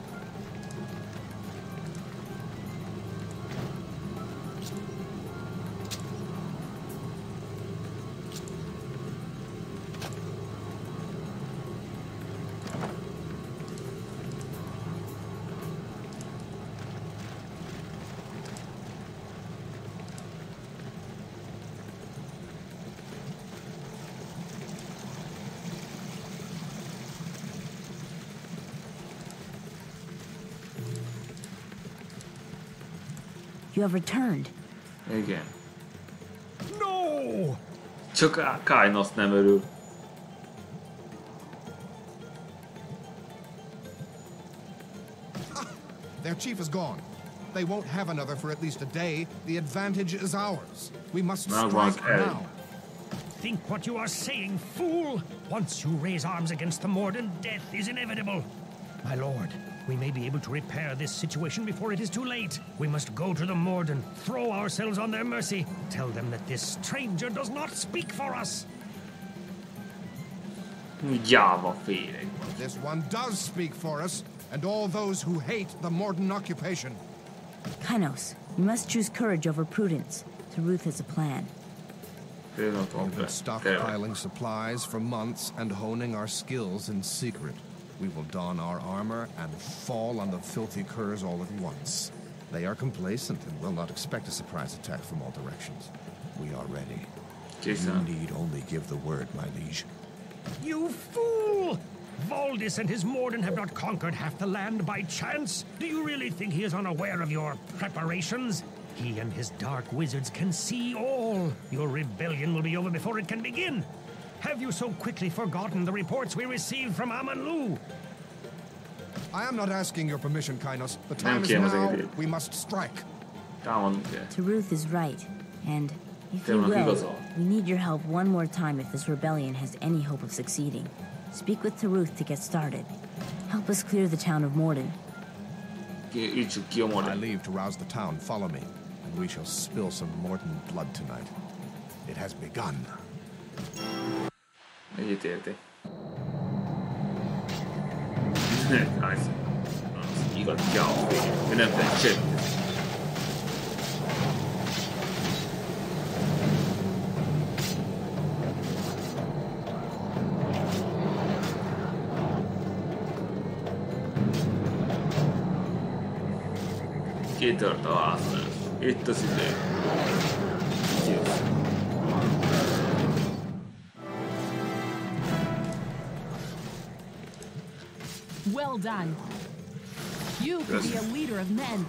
You have returned. Igen. No! Csak Kainos nem örül. Their chief is gone. They won't have another for at least a day. The advantage is ours. We must strike now. Think what you are saying, fool! Once you raise arms against the Morden, death is inevitable. My lord, we may be able to repair this situation before it is too late. We must go to the Morden, throw ourselves on their mercy, tell them that this stranger does not speak for us. Java félek. This one does speak for us, and all those who hate the Morden occupation. Kainos, you must choose courage over prudence. Taruth has a plan. We've been stockpiling supplies for months and honing our skills in secret. We will don our armor and fall on the filthy curs all at once. They are complacent and will not expect a surprise attack from all directions. We are ready. You need only give the word, my liege. You fool! Valdis and his Morden have not conquered half the land by chance. Do you really think he is unaware of your preparations? He and his dark wizards can see all. Your rebellion will be over before it can begin. Have you so quickly forgotten the reports we received from Amanlu? I am not asking your permission, Kainos. The time is now. We must strike. Taruth is right. And if you will, we need your help one more time if this rebellion has any hope of succeeding. Speak with Taruth to get started. Help us clear the town of Morden. I leave to rouse the town. Follow me, and we shall spill some Morden blood tonight. It has begun. Egyetértek. Az igaz, ő nem tett semmit. kitört a választás. Itt az idő. Well done. You could be a leader of men.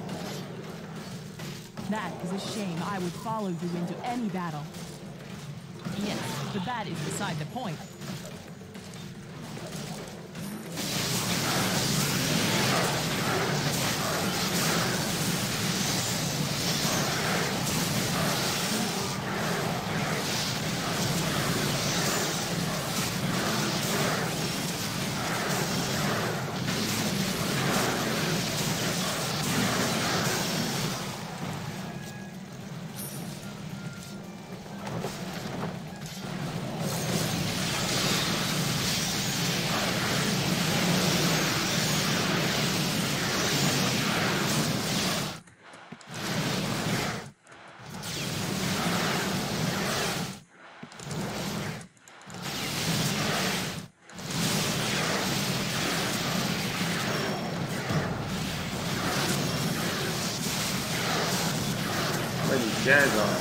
That is a shame. I would follow you into any battle. Yes, but that is beside the point. Jazz.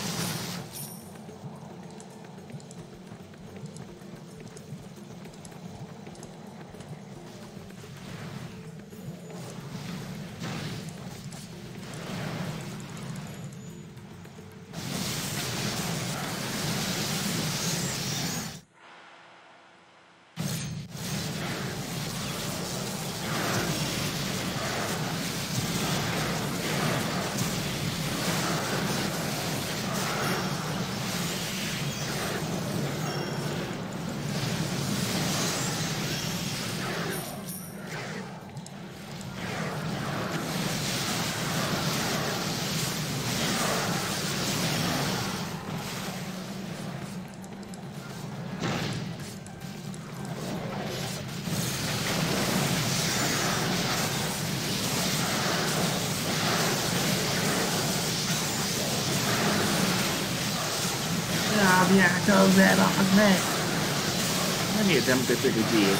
Rábjártad az meg! Nem értem többet, hogy miért.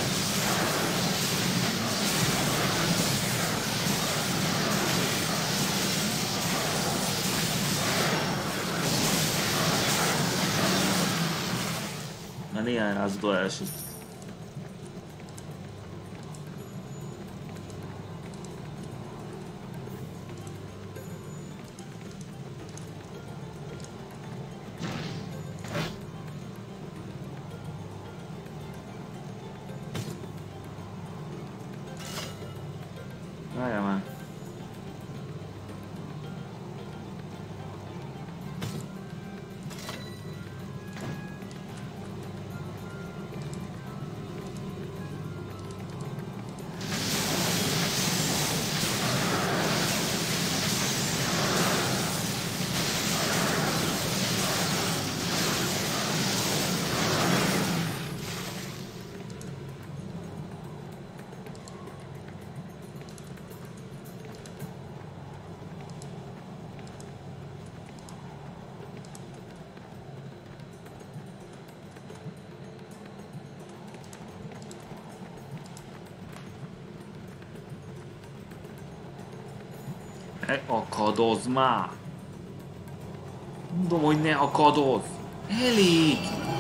Na néhány rázadó elsőt. Várjál már. Ne akadozz már! Mondom, hogy ne akadozz! Elég!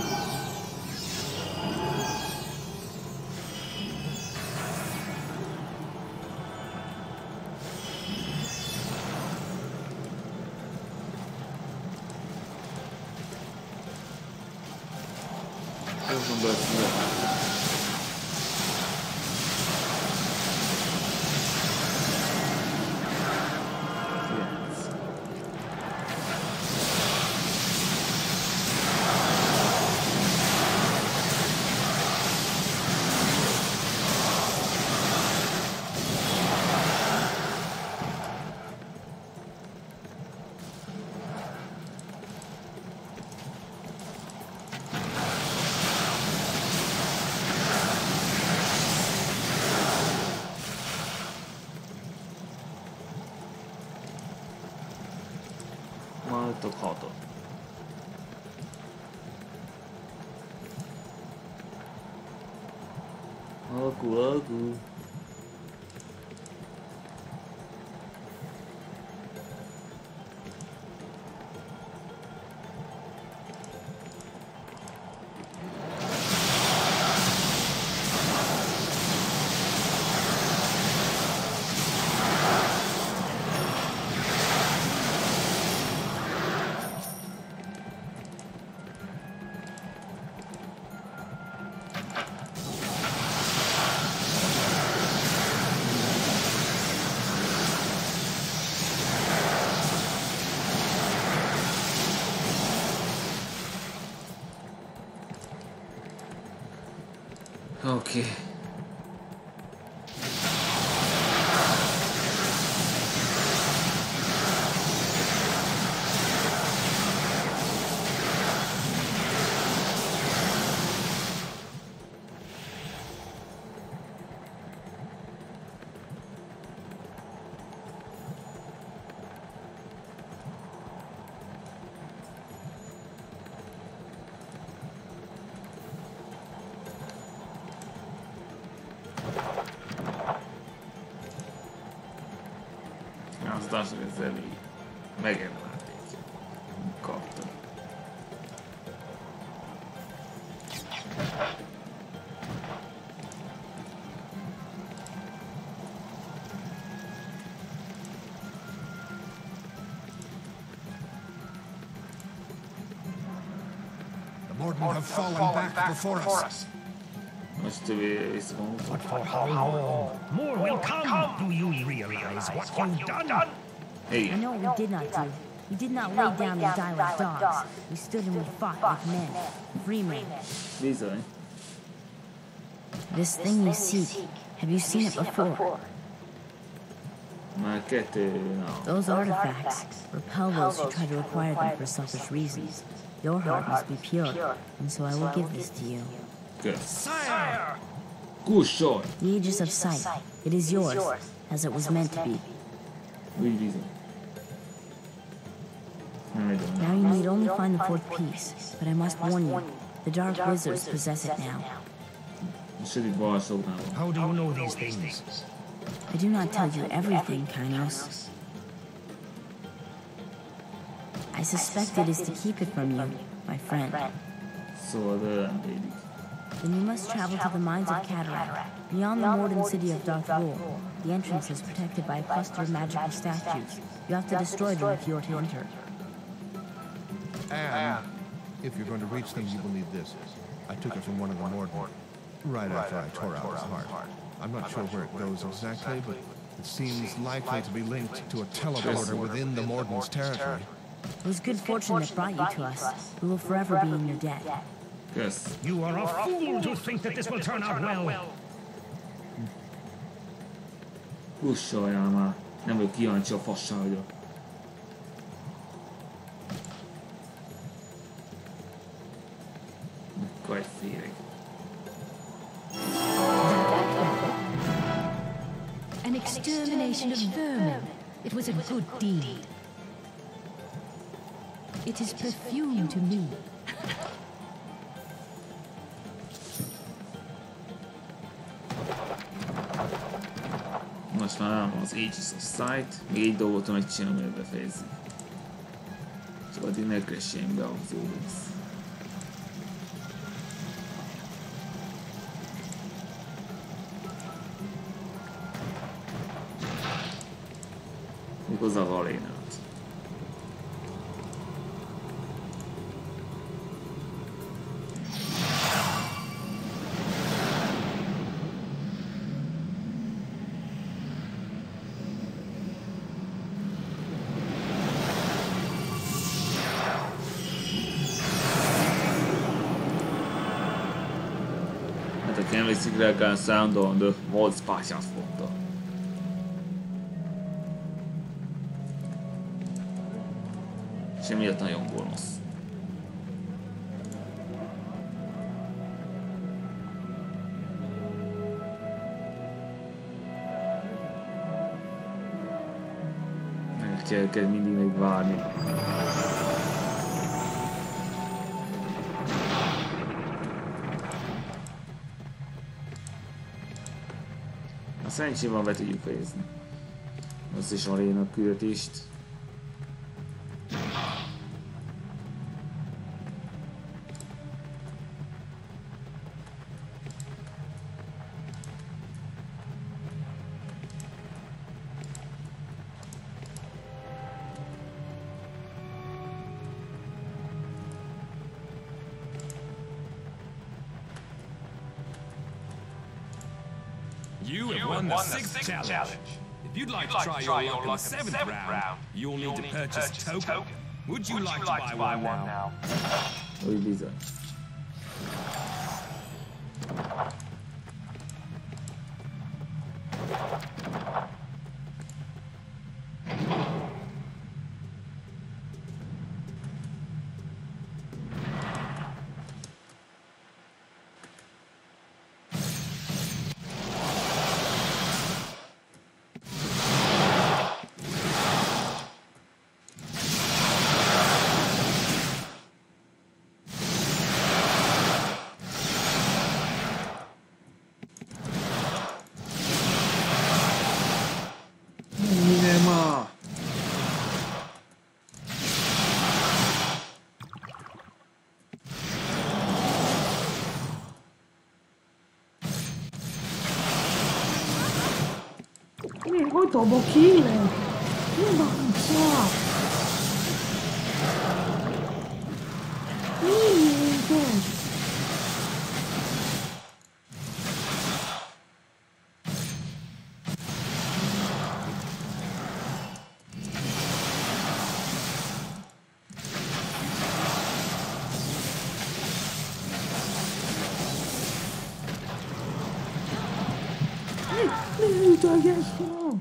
Köszönöm, hogy Majd hatot. Alkul. Oké. Az ezzel így megemelték. Kaptam. The Morden have fallen back before us. Most visszavonultam. But for how long? More will come. Do you realize what you've done? I know what we did not do. We did not lay down and die like dogs. We stood and we fought like men. Free men. Bizony. This thing you seek, have you seen it before? Már kettő, no. Those artifacts repel those who try to acquire them for selfish reasons. Your heart must be pure, and so I will give this to you. Good. Sire! Good shot. The Aegis of Sight. It is yours, as it was meant to be. Úgy bizony. Now you need only find the fourth piece, but I must warn you, the Dark Wizards possess it now. How do you know these things? I do not tell you everything, Kynos. I suspect it is to keep it from you, my friend. Then you must travel to the mines of Cataract, beyond the Morden city of Darth Rule. The entrance is protected by a cluster of magical statues. You have to destroy them if you are to enter. And if you're going to reach them, you will need this. I took it from one of the Morden right after I tore out his heart. I'm not sure where it goes exactly, but it seems likely to be linked to a teleporter within the Morden's territory. It was good fortune that brought you to us. We will forever be in your debt. Yes. You are a fool to think that this will turn out well. Kussoljál már. Nem vagyok kíváncsi a fasságra. Akkor egy féreg. An extermination of vermin. It was a good deed. It is perfume to me. Most már nem az Aegis of Sight. Még egy dolgot megcsinálom, hogy befejezzük. Csak addig ne crasheljen be a Zolix. Méghozzá a Valénát. Can't basically like a sound on the mod spatial spot. Semmiért nagyon gonosz. Meg kell mindig még várni. Szerencsében be tudjuk fejezni azt is aréna küldetést. You have won the sixth challenge. If you'd like to try your luck in the seventh round, you'll need to purchase a token. Would you like to buy one now? Úgy bizony. Poi dopo killer. Io non so. Niente. Togliesimo.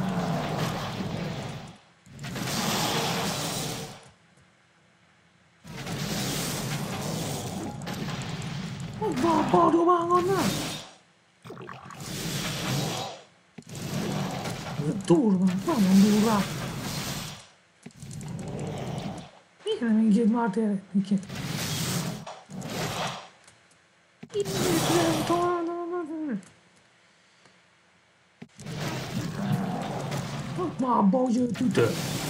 Babbo domangan. Durma, non dura. Io non gli mate, perché Babbo io tutto.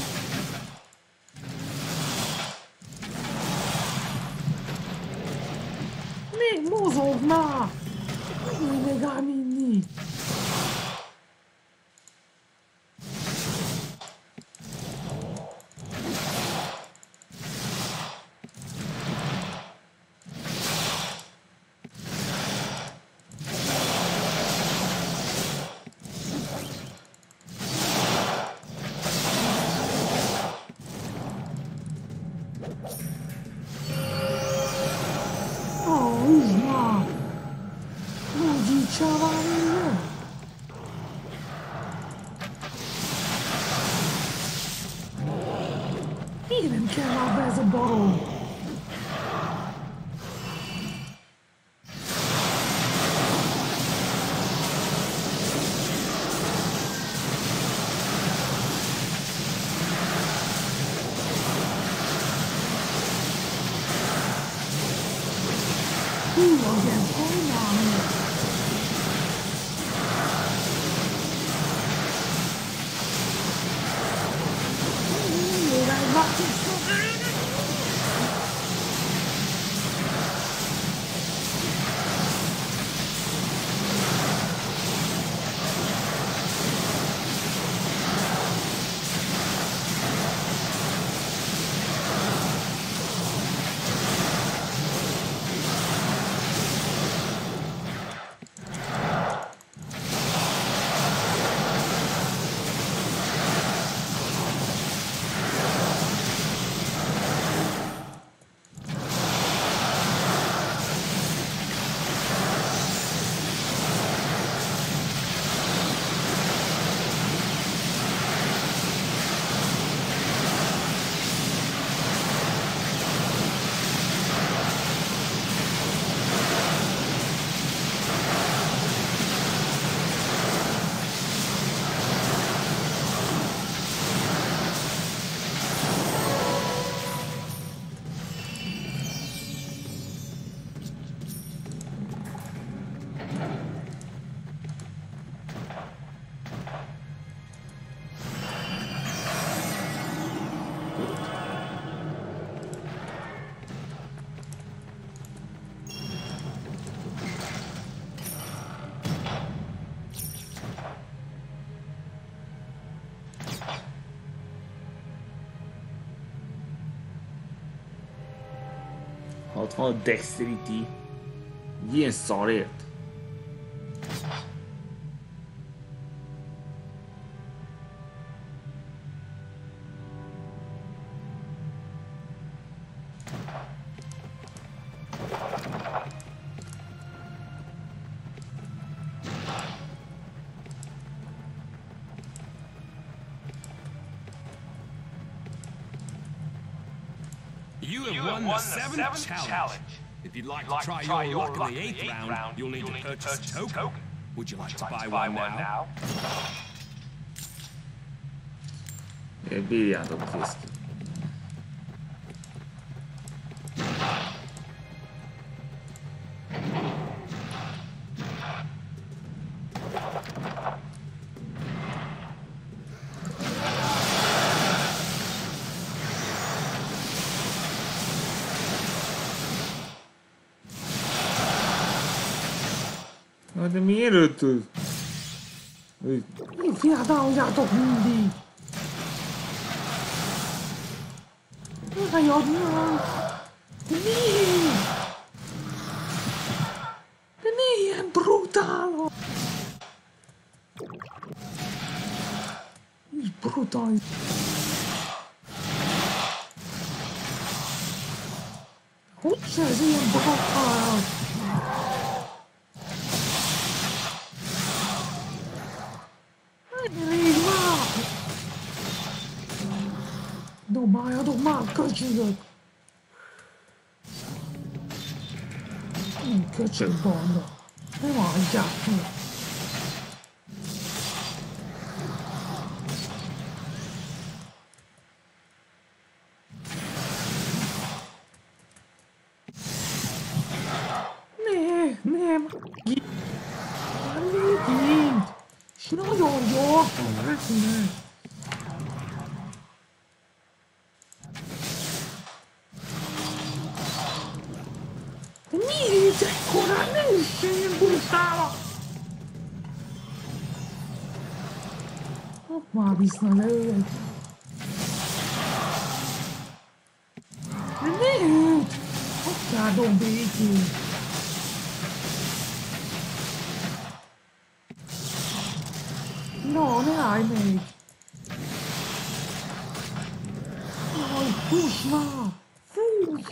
Ne mozogna. Ne gamini. Even cannot bear the bottle. Ott van a Dexterity. Ilyen szarért. You have won the 7th challenge. If you'd like to try your luck in the 8th round, you'll need to purchase a token. Would you like to buy one now? Bírjátok kész. De miért tud? Fiataljatok mindig! Rájadnak! De miért? De miért ilyen brutál? És brutális. Hogy se ez ilyen brutál? Elég már! Dobáljatok már köcsögök! Köcsög banda! Nem adják meg! Nem! Megint! És nagyon gyorsan repülnek! De miért ekkorán ne is ilyen brutálak? Hopp, már viszna le őket! De miért? Hagyjátok békén! No, ne állj még! Jaj, fuss már! Fuss!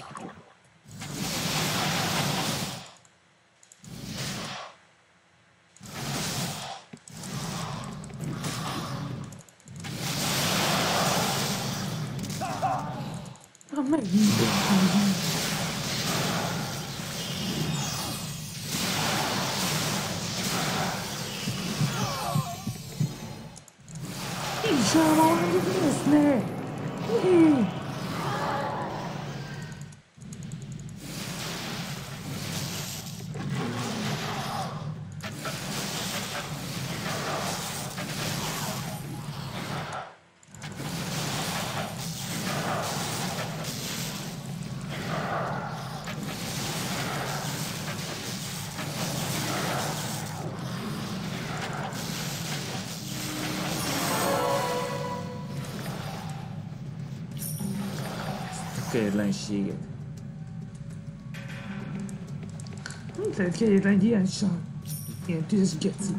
Na, megint elhányom! Inshallah, ne! Kegyetlenséget. Nem lehet kegyetlen egy ilyen sár. Ilyen tüzes geci.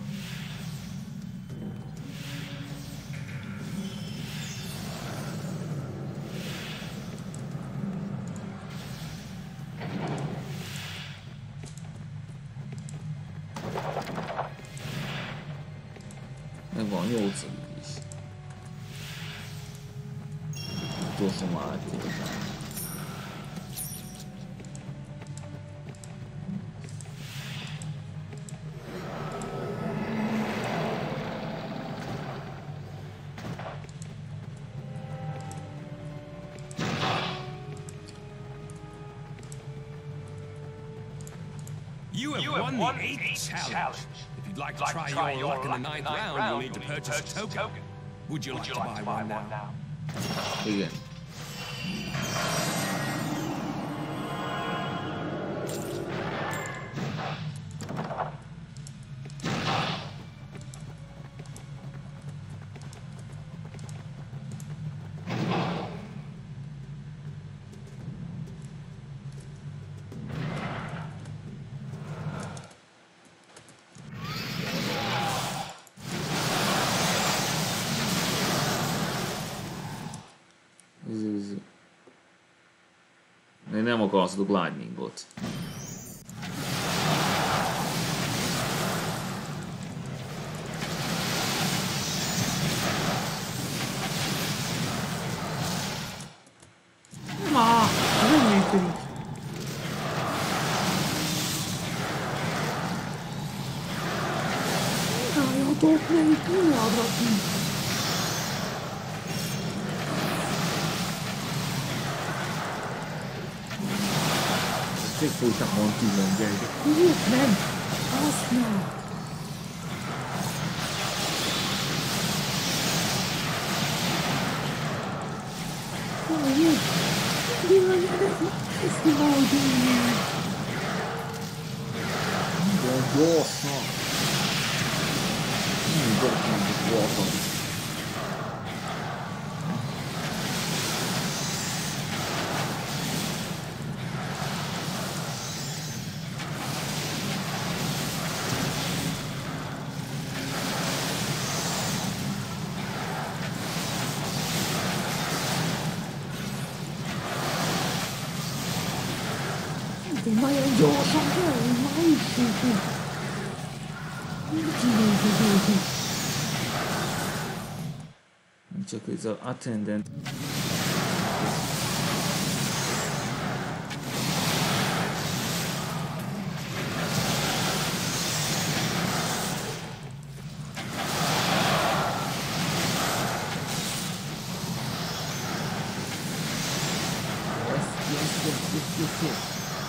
Meg van 8. is. Utolsó már igazán. You have won the 8th challenge. If you'd like to try your luck in the 9th round, you'll need to purchase a token. Would you like to buy one now? Igen. Nem akarszok lightningot. Ma, nem működik. Álljatok meg, milliárdra ki. Szétfolytak van külön, gyerekek. Miért nem? Használ! Miért? Ezt nem oldani! De gyorsan! Nagyon gyorsan kell, ma is. Csak ez az attendant. Yes.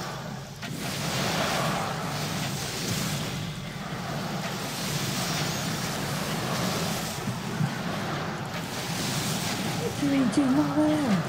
Reaching nowhere.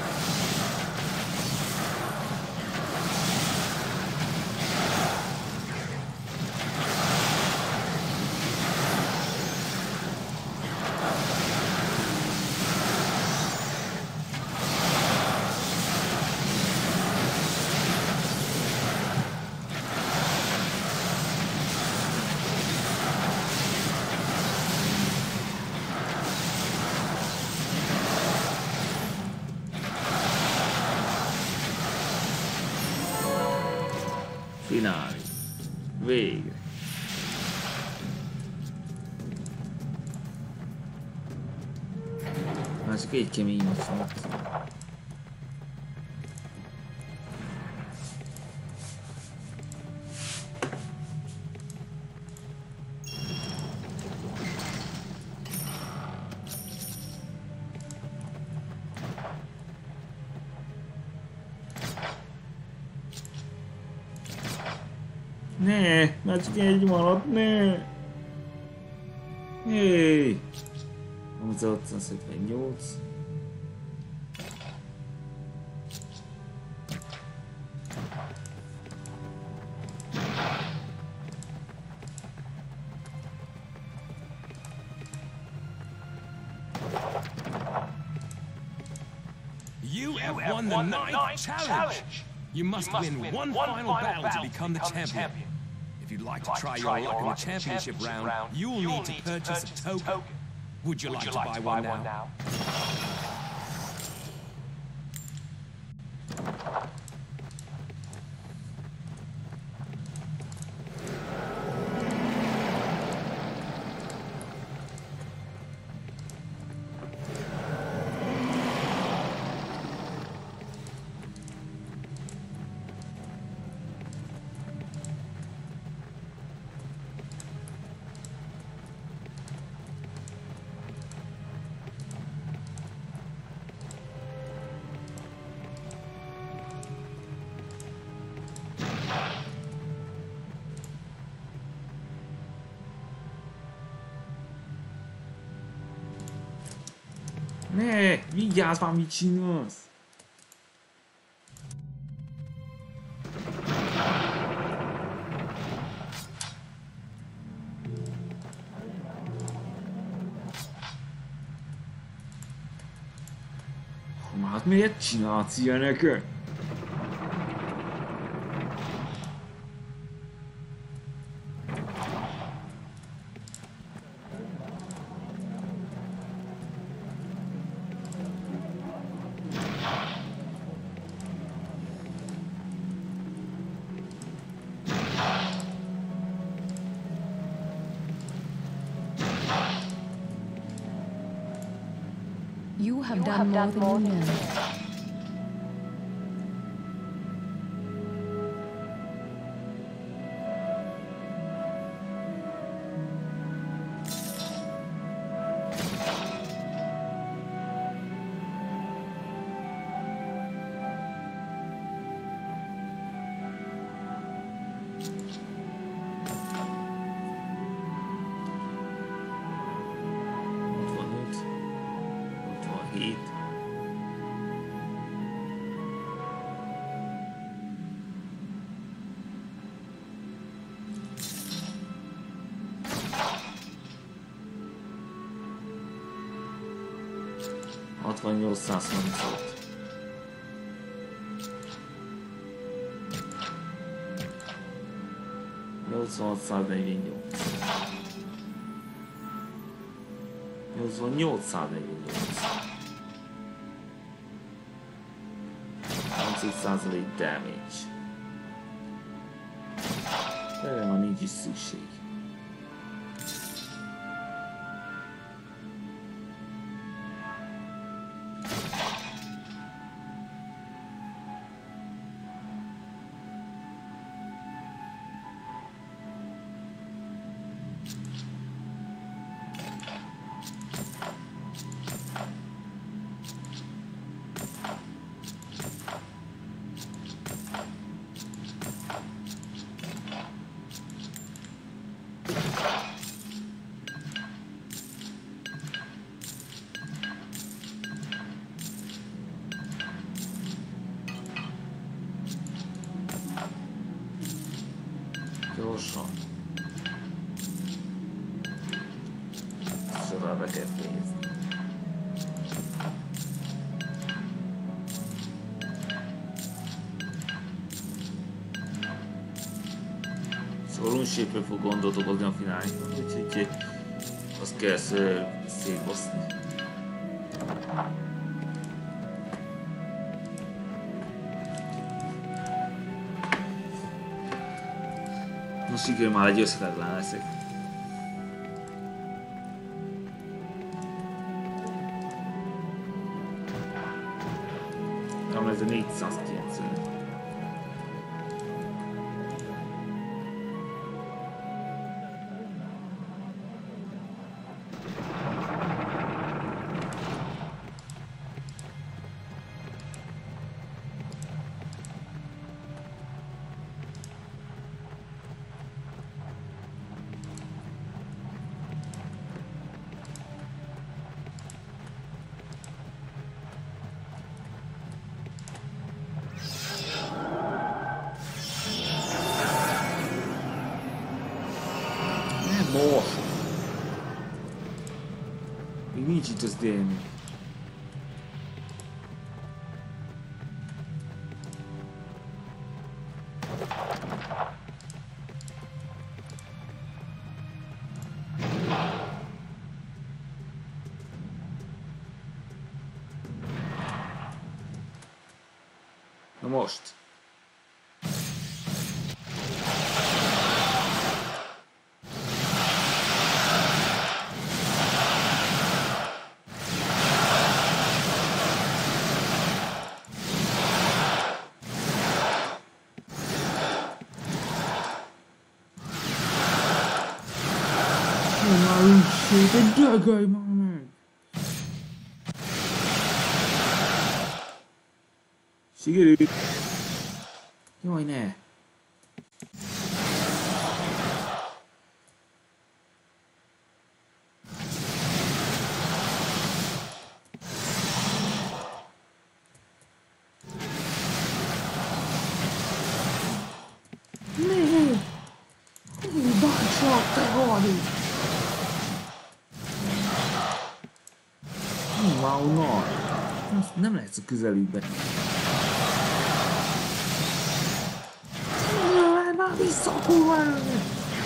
Finale. Végre. Már csak egy kemény maradt. Ne, már csak egy maradt, ne! Hé! 578. You have won the ninth challenge! You must win one final battle to become the champion. If you'd like to try your luck in the championship round, you'll need to purchase a token. Would you like to buy one now? Ne, vigyázz már, mit csinálsz? Hát miért csinálsz ilyeneket? You have done more than you know. Van 835. Damage. Erre már nincs is szükség. Gyorsan. Szóval be kell fejezni. Szóval unszépről fog gondot okozni a finálban, úgyhogy azt kell szétbaszni. Most sikerül már egy összetetlen leszek. Nem, ez a 490. Most! Még nincs itt az délni. Na most! Shit, dögölj már meg! Sikerült! Jaj, ne! Ne! Bácsak, te vagy! Wow, no! Nem lehetsz a közelükben. Jaj, már vissza a kurva előtt!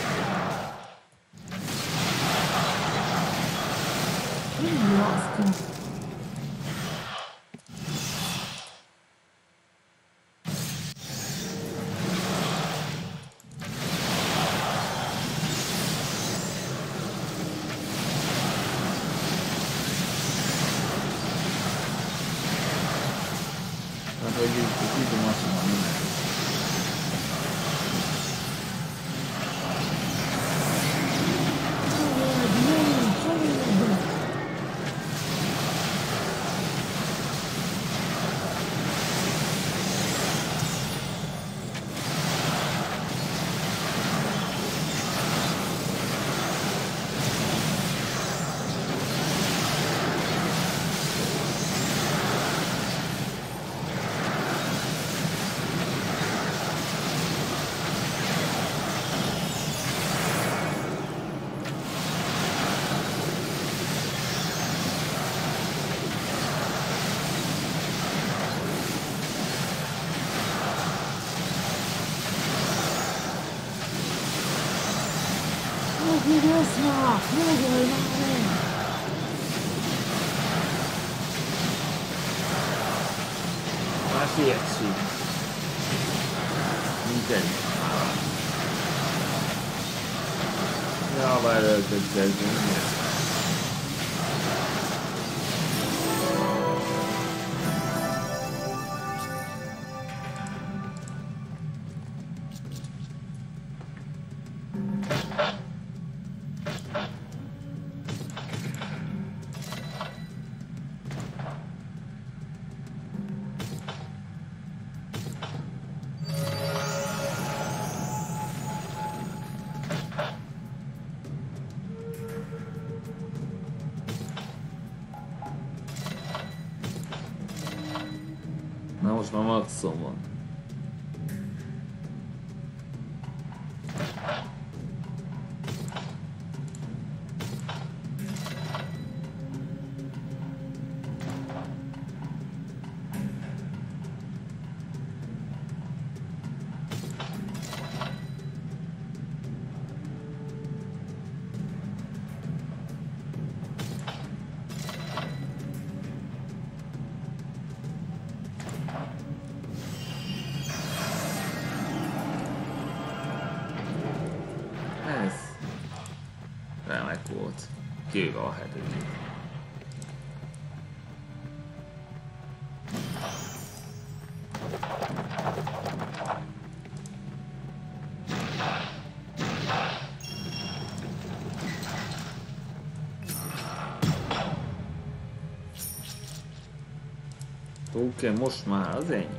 Mi azt? Paciência. Entende? Ja, várj, elkezdjük. Na most már maximum van. Remek volt. Kivéve a hetedik. Oké, most már az ennyi.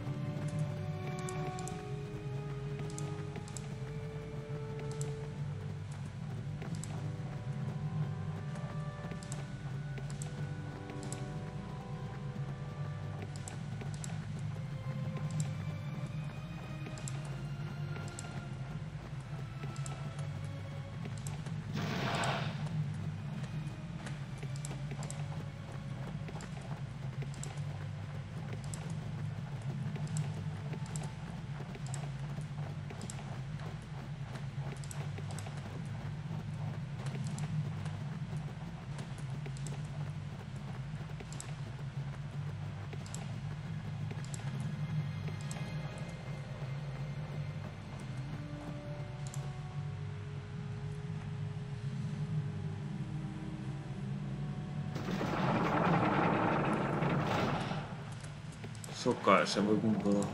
Sokkal sem vagyunk valaha.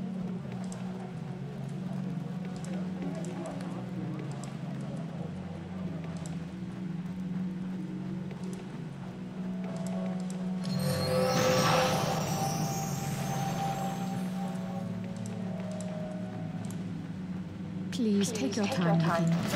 Please take your time with him.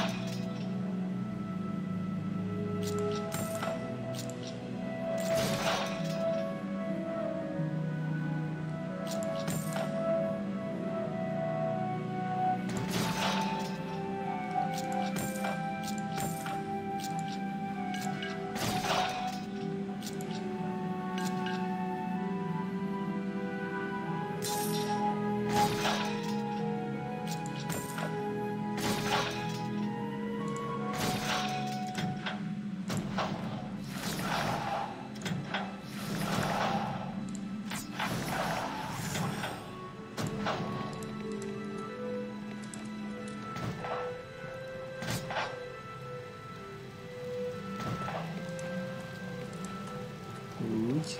Úgy.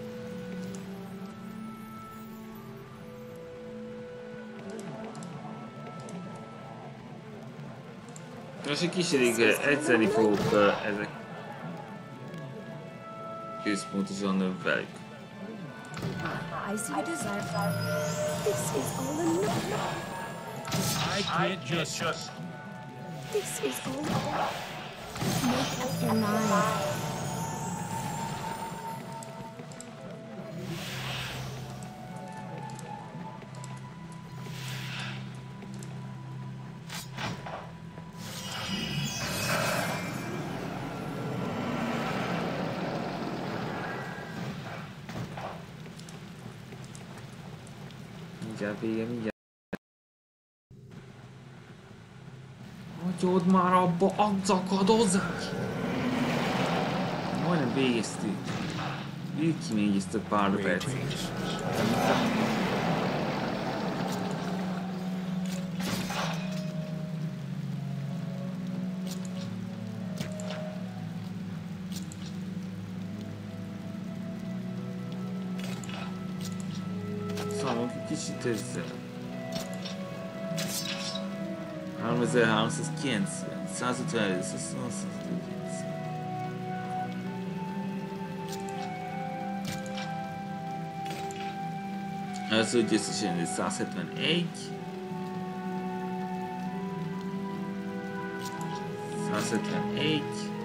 Most egy kicsit egyszerű fogok ezek központosan velük. I see a desire. This is all enough. I can't just... This is all enough. Make up your mind. Mindjárt. Hagyod már abba a szakadozást! Majdnem végeztük. Így kimégyeztük pár percet. frissítőzzel. 3390, 150, 190. Ez úgy összesen 171. 171.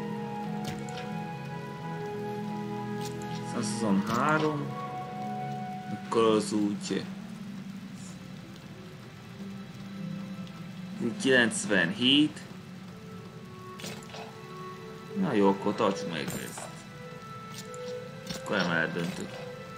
123. Akkor az úgy 97. Na jó, akkor tartsuk meg ezt. Akkor emellett döntök.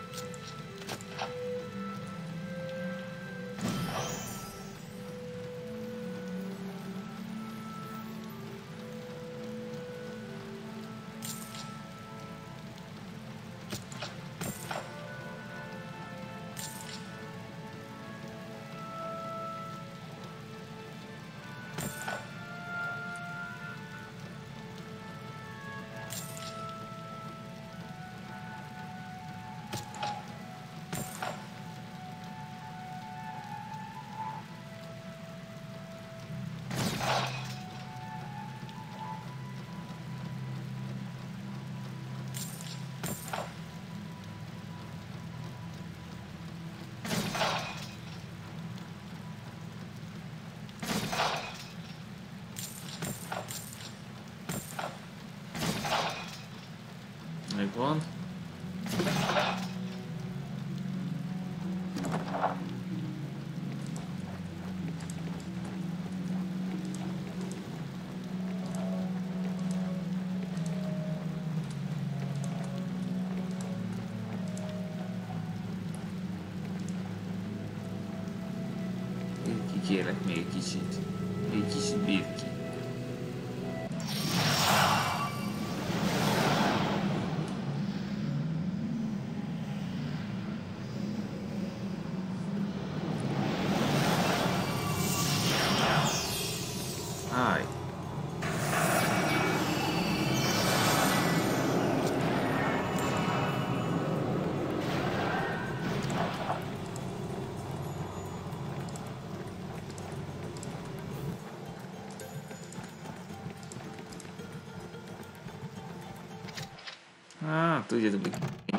Megvan. Kikérlek még kicsit. Még kicsit bír ki. Tudjátok, hogy